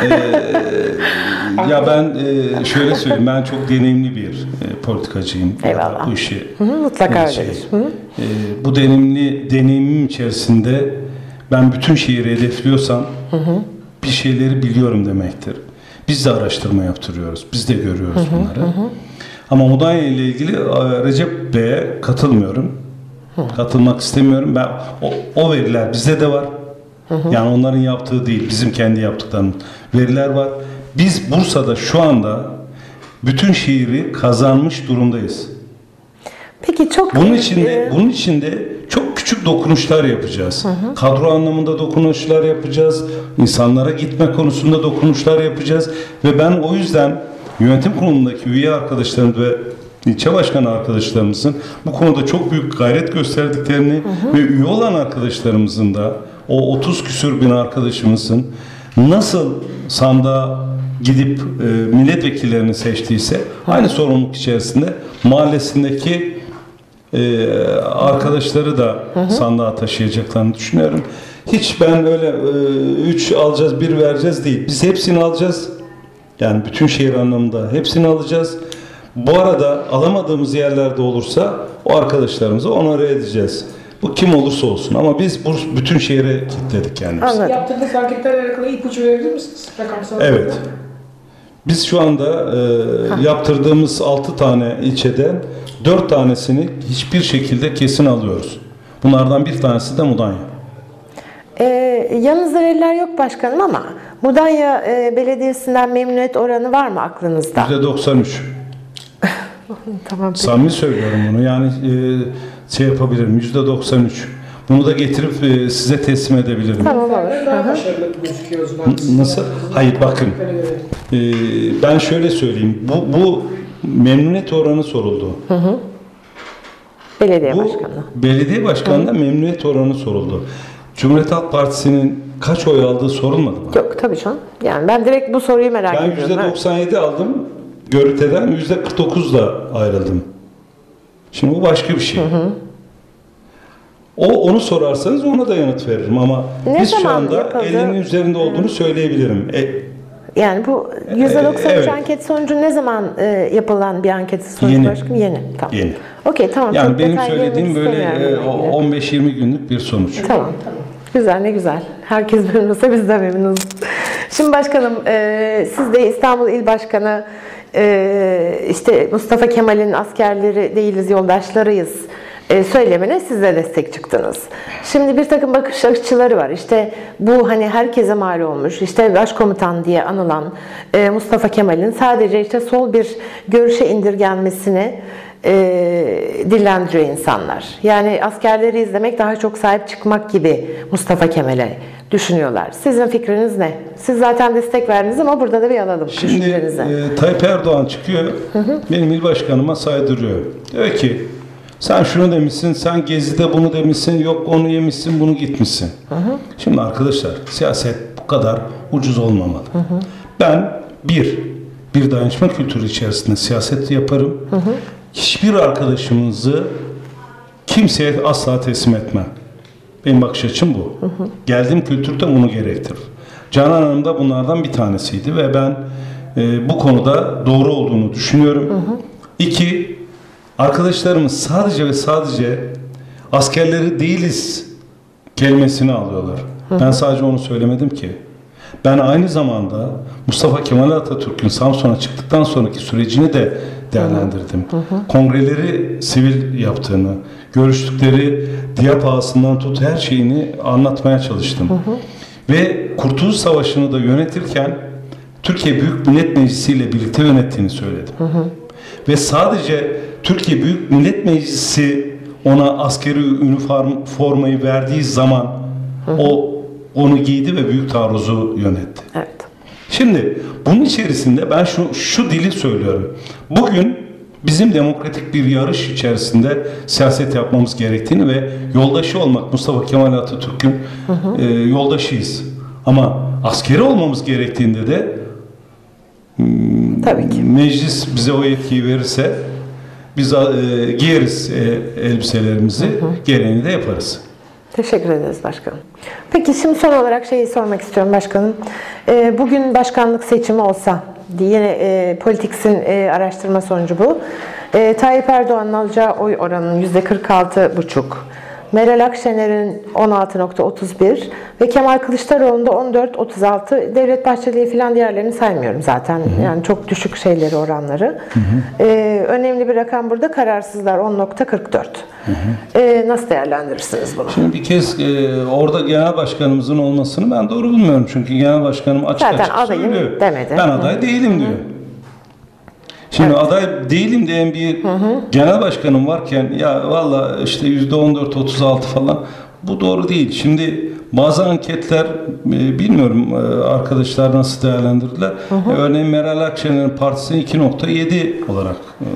Ya ben şöyle söyleyeyim. Ben çok deneyimli bir politikacıyım. Eyvallah. Bu işi. Mutlaka öyledir. Bu deneyimim içerisinde ben bütün şehri hedefliyorsam bir şeyleri biliyorum demektir. Biz de araştırma yaptırıyoruz. Biz de görüyoruz bunları. Ama Mudanya ile ilgili Recep Bey'e katılmıyorum. Katılmak istemiyorum. Ben o veriler bizde de var. Yani onların yaptığı değil, bizim kendi yaptıklarımız veriler var. Biz Bursa'da şu anda bütün şehri kazanmış durumdayız. Peki çok bunun içinde çok küçük dokunuşlar yapacağız. Kadro anlamında dokunuşlar yapacağız. İnsanlara gitme konusunda dokunuşlar yapacağız ve ben o yüzden yönetim kurulundaki üye arkadaşlarımız ve ilçe başkanı arkadaşlarımızın bu konuda çok büyük gayret gösterdiklerini ve üye olan arkadaşlarımızın da o 30 küsür bin arkadaşımızın nasıl sandığa gidip milletvekillerini seçtiyse aynı sorumluluk içerisinde mahallesindeki arkadaşları da sandığa taşıyacaklarını düşünüyorum. Hiç ben öyle 3 alacağız, 1 vereceğiz değil. Biz hepsini alacağız. Yani bütün şehir anlamında hepsini alacağız. Bu arada alamadığımız yerlerde olursa o arkadaşlarımızı onore edeceğiz. Bu kim olursa olsun ama biz bütün şehre kilitledik yani. Anladım. Yaptığınız anketlerle alakalı ipucu verebilir misiniz? Rakamsal. Evet. Biz şu anda yaptırdığımız 6 tane ilçeden 4 tanesini hiçbir şekilde kesin alıyoruz. Bunlardan bir tanesi de Mudanya. Yanınızda veriler yok başkanım ama Mudanya Belediyesi'nden memnuniyet oranı var mı aklınızda? %93. Tamam. Samimi söylüyorum bunu. Yani yapabilirim. %93. Bunu da getirip size teslim edebilirim. Tamam olur. Daha başarılı gözüküyor o zaman. Nasıl? Hayır bakın. Ben şöyle söyleyeyim. Bu memnuniyet oranı soruldu. Belediye başkanı. Belediye başkanına memnuniyet oranı soruldu. Cumhuriyet Halk Partisi'nin kaç oy aldığı sorulmadı mı? Yok tabii canım. Yani ben direkt bu soruyu merak ediyorum. Ben %97 aldım. Görünteden %49'la ayrıldım. Şimdi bu başka bir şey. Onu sorarsanız ona da yanıt veririm ama biz şu anda 50'nin üzerinde olduğunu söyleyebilirim. Yani bu %93 evet. anket sonucu ne zaman yapılan bir anket sonucu başkanım? Yeni. Tamam. Yeni. Okey tamam. Yani benim söylediğim böyle 15-20 günlük bir sonuç. Tamam. Güzel, ne güzel. Herkes memnunsa biz de memnunuz. Şimdi başkanım, siz de İstanbul İl Başkanı, işte Mustafa Kemal'in askerleri değiliz, yoldaşlarıyız söylemine siz de destek çıktınız. Şimdi bir takım bakış açıları var. İşte bu hani herkese mal olmuş, işte başkomutan diye anılan Mustafa Kemal'in sadece işte sol bir görüşe indirgenmesini dillendiriyor insanlar. Yani askerleri izlemek daha çok sahip çıkmak gibi Mustafa Kemal'e düşünüyorlar. Sizin fikriniz ne? Siz zaten destek verdiniz ama burada da bir alalım düşüncelerinizi. Şimdi Tayyip Erdoğan çıkıyor, benim il başkanıma saydırıyor. Diyor ki sen şunu demişsin, sen Gezi'de bunu demişsin, yok onu yemişsin, bunu gitmişsin. Şimdi arkadaşlar siyaset bu kadar ucuz olmamalı. Ben bir dayanışma kültürü içerisinde siyaset yaparım. Hiçbir arkadaşımızı kimseye asla teslim etmem. Benim bakış açım bu. Geldiğim kültürde bunu gerektirir. Canan Hanım da bunlardan bir tanesiydi ve ben bu konuda doğru olduğunu düşünüyorum. 2, arkadaşlarımız sadece ve sadece askerleri değiliz kelimesini alıyorlar. Ben sadece onu söylemedim ki. Ben aynı zamanda Mustafa Kemal Atatürk'ün Samsun'a çıktıktan sonraki sürecini de değerlendirdim. Kongreleri sivil yaptığını, görüştükleri diyar pahasından tut her şeyini anlatmaya çalıştım. Ve Kurtuluş Savaşı'nı da yönetirken Türkiye Büyük Millet Meclisi ile birlikte yönettiğini söyledim. Ve Türkiye Büyük Millet Meclisi ona askeri üniformayı verdiği zaman onu giydi ve büyük taarruzu yönetti. Evet. Şimdi bunun içerisinde ben şu dili söylüyorum. Bugün bizim demokratik bir yarış içerisinde siyaset yapmamız gerektiğini ve yoldaşı olmak, Mustafa Kemal Atatürk'ün yoldaşıyız. Ama askeri olmamız gerektiğinde de tabii ki. Meclis bize o yetkiyi verirse biz giyeriz elbiselerimizi, gereğini de yaparız. Teşekkür ederiz başkanım. Peki şimdi son olarak şeyi sormak istiyorum başkanım. Bugün başkanlık seçimi olsa, yine Politics'in araştırma sonucu bu. Tayyip Erdoğan'ın alacağı oy oranının %46,5. Meral Akşener'in 16,31 ve Kemal Kılıçdaroğlu'nun da 14,36. Devlet Bahçeli'yi falan diğerlerini saymıyorum zaten. Yani çok düşük şeyleri, oranları. Önemli bir rakam burada. Kararsızlar 10,44. Nasıl değerlendirirsiniz bunu? Şimdi bir kez orada genel başkanımızın olmasını ben doğru bulmuyorum. Çünkü genel başkanım açık söylüyor. Demedi. Ben aday değilim diyor. Şimdi aday değilim diyen bir genel başkanım varken ya valla işte %14-36 falan, bu doğru değil. Şimdi bazı anketler bilmiyorum arkadaşlar nasıl değerlendirdiler. Örneğin Meral Akşener'in partisi 2,7 olarak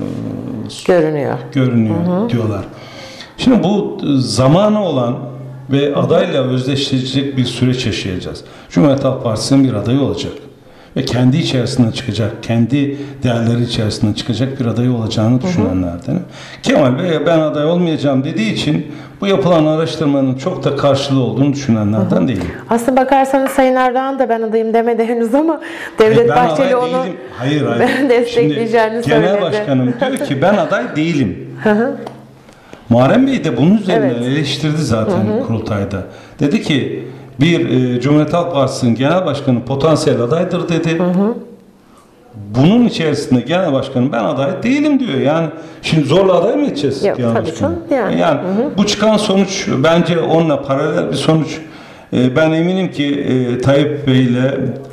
görünüyor diyorlar. Şimdi bu zamanı olan ve adayla özdeşleşecek bir süreç yaşayacağız. Cumhuriyet Halk Partisi'nin bir adayı olacak. Ve kendi içerisinden çıkacak, kendi değerleri içerisinden çıkacak bir aday olacağını düşünenlerden. Kemal Bey ben aday olmayacağım dediği için bu yapılan araştırmanın çok da karşılığı olduğunu düşünenlerden değilim. Aslında bakarsanız Sayın Erdoğan da ben adayım demedi henüz ama Devlet Bahçeli onu destekleyeceğini söyledi. Genel başkanım diyor ki ben aday değilim. Muharrem Bey de bunun üzerinden eleştirdi zaten kurultayda. Dedi ki Cumhuriyet Halk Partisi'nin genel başkanı potansiyel adaydır dedi. Bunun içerisinde genel başkanım ben aday değilim diyor. Yani şimdi zorla aday mı edeceğiz genel başkanı? Yani bu çıkan sonuç bence onunla paralel bir sonuç. Ben eminim ki Tayyip Bey'le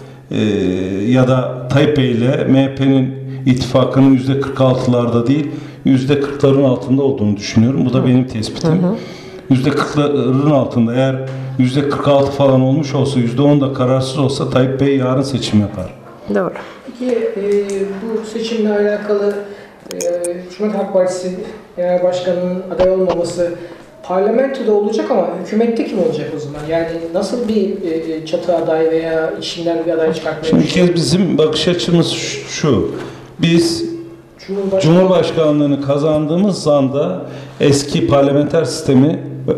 ya da Tayyip Bey'le MHP'nin ittifakının %46'larda değil %40'ların altında olduğunu düşünüyorum. Bu da benim tespitim. %40'ların altında, eğer %46 falan olmuş olsa, %10 da kararsız olsa Tayyip Bey yarın seçim yapar. Doğru. Peki bu seçimle alakalı Cumhuriyet Halk Partisi Genel Başkanı'nın aday olmaması parlamentoda olacak ama hükümette kim olacak o zaman? Yani nasıl bir çatı aday veya işinden bir aday çıkartmaya Şimdi bir kez bizim bakış açımız şu. Biz Cumhurbaşkanlığını kazandığımız anda eski parlamenter sistemi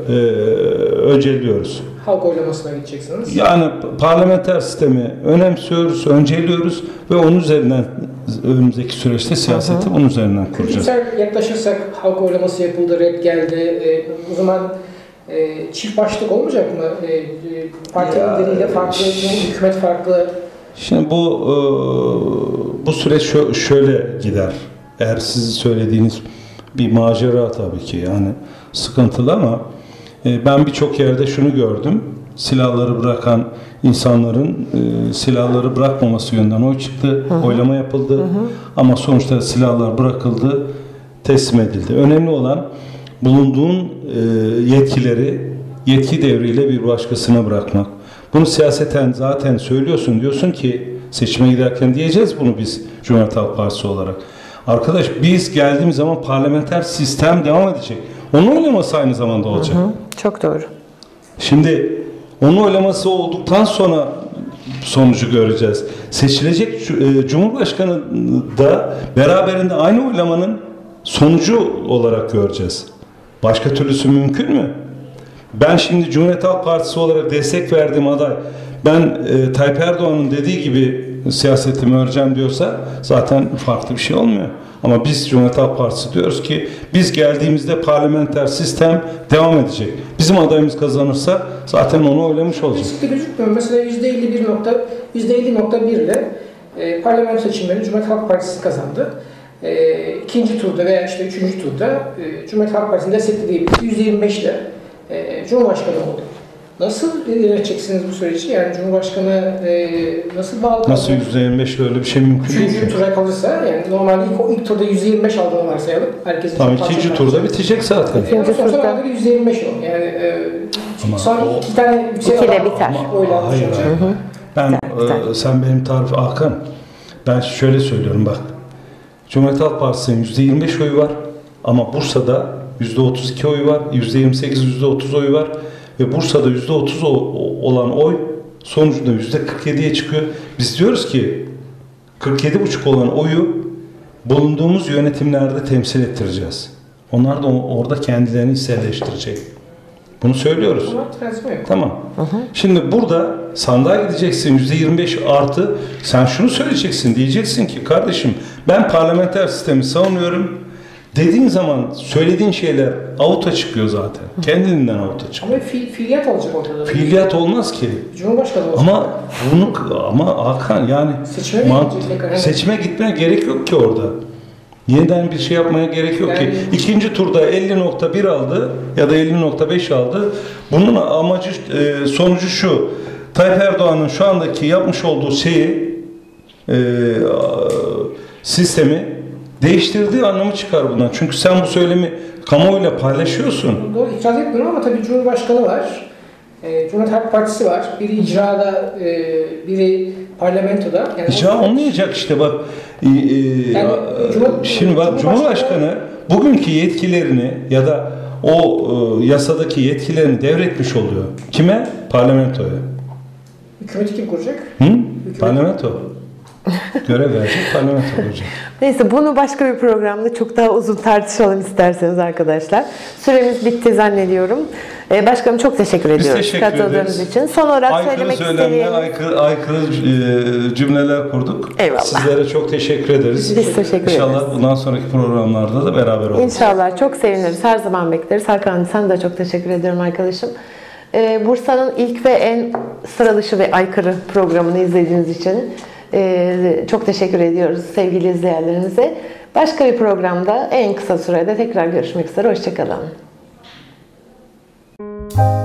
önceliyoruz. Halk oylamasına gideceksiniz. Yani parlamenter sistemi önemsiyoruz, önceliyoruz ve onun üzerinden önümüzdeki süreçte siyaseti bunun üzerinden kuracağız. Güzel yaklaşırsak halk oylaması yapıldı, red geldi. O zaman çift başlık olmayacak mı? Parti lideriyle farklı, hükümet farklı. Şimdi bu süreç şöyle gider. Eğer sizin söylediğiniz bir macera tabii ki, yani sıkıntılı, ama ben birçok yerde şunu gördüm. Silahları bırakan insanların silahları bırakmaması yönünden oy çıktı, oylama yapıldı. Ama sonuçta silahlar bırakıldı, teslim edildi. Önemli olan bulunduğun yetkileri yetki devriyle bir başkasına bırakmak. Bunu siyaseten zaten söylüyorsun, diyorsun ki seçime giderken diyeceğiz bunu biz Cumhuriyet Halk Partisi olarak. Arkadaş, biz geldiğimiz zaman parlamenter sistem devam edecek. Onun oylaması aynı zamanda olacak. Çok doğru. Şimdi onun oylaması olduktan sonra sonucu göreceğiz. Seçilecek Cumhurbaşkanı da beraberinde aynı oylamanın sonucu olarak göreceğiz. Başka türlüsü mümkün mü? Ben şimdi Cumhuriyet Halk Partisi olarak destek verdiğim aday, ben Tayyip Erdoğan'ın dediği gibi siyasetimi öreceğim diyorsa zaten farklı bir şey olmuyor. Ama biz Cumhuriyet Halk Partisi diyoruz ki biz geldiğimizde parlamenter sistem devam edecek. Bizim adayımız kazanırsa zaten onu oylamış olacak. Riskli gözükmüyor. Mesela %50.1 ile parlamento seçimlerini Cumhuriyet Halk Partisi kazandı. İkinci turda veya işte üçüncü turda Cumhuriyet Halk Partisi'nin desteklediği %25 ile Cumhurbaşkanı oldu. Nasıl yöneteceksiniz bu süreci? Yani Cumhurbaşkanı nasıl bağlı kalacak? Nasıl %25 öyle bir şey mümkün değil. Üçüncü tura kalırsa, yani normalde ilk turda %25 aldığını varsayalım. Herkesin tamam, ikinci turda bitecek zaten. İkinci turda %25 o. Yani son iki tane yüksek de biter. Hayır. Ben sen benim tarif Hakan. Ben şöyle söylüyorum bak. Cumhuriyet Halk Partisi'nin %25 oyu var ama Bursa'da %32 oyu var, %28, %30 oyu var ve Bursa'da %30 olan oy sonucunda %47'ye çıkıyor. Biz diyoruz ki 47,5 olan oyu bulunduğumuz yönetimlerde temsil ettireceğiz. Onlar da orada kendilerini hisselleştirecek. Bunu söylüyoruz. Tamam. Şimdi burada sandığa gideceksin %25 artı, sen şunu söyleyeceksin, diyeceksin ki kardeşim ben parlamenter sistemi savunuyorum dediğin zaman söylediğin şeyler avuta çıkıyor zaten. Kendiliğinden avuta çıkıyor. Ama fiiliyat olacak ortada. Fiiliyat olmaz ki. Cumhurbaşkanı olacak. Ama Hakan yani seçime gitmeye gerek yok ki orada. Yeniden bir şey yapmaya gerek yok ki. İkinci turda 50.1 aldı ya da 50.5 aldı. Bunun amacı, sonucu şu. Tayyip Erdoğan'ın şu andaki yapmış olduğu şeyi, sistemi değiştirdiği anlamı çıkar bundan. Çünkü sen bu söylemi kamuoyuyla paylaşıyorsun. Doğru, itiraz etmiyorum ama tabii Cumhurbaşkanı var. Cumhuriyet Halk Partisi var. Biri icrada, biri parlamentoda. Yani İcra olmayacak işte bak. Şimdi bak Cumhurbaşkanı bugünkü yetkilerini ya da o yasadaki yetkilerini devretmiş oluyor. Kime? Parlamentoya. Hükümeti kim kuracak? Parlamento. Görev verecek, parlamento kuracak. Neyse, bunu başka bir programda çok daha uzun tartışalım isterseniz arkadaşlar. Süremiz bitti zannediyorum. Başkanım çok teşekkür ediyoruz katıldığınız için. Son olarak söylemek istediğim... Aykırı cümleler kurduk. Eyvallah. Sizlere çok teşekkür ederiz. Biz teşekkür ederiz. İnşallah bundan sonraki programlarda da beraber oluruz. İnşallah. Çok seviniriz. Her zaman bekleriz. Hakan, sen de çok teşekkür ediyorum arkadaşım. Bursa'nın ilk ve en sıra dışı ve aykırı programını izlediğiniz için çok teşekkür ediyoruz sevgili izleyenlerimize. Başka bir programda en kısa sürede tekrar görüşmek üzere. Hoşça kalın.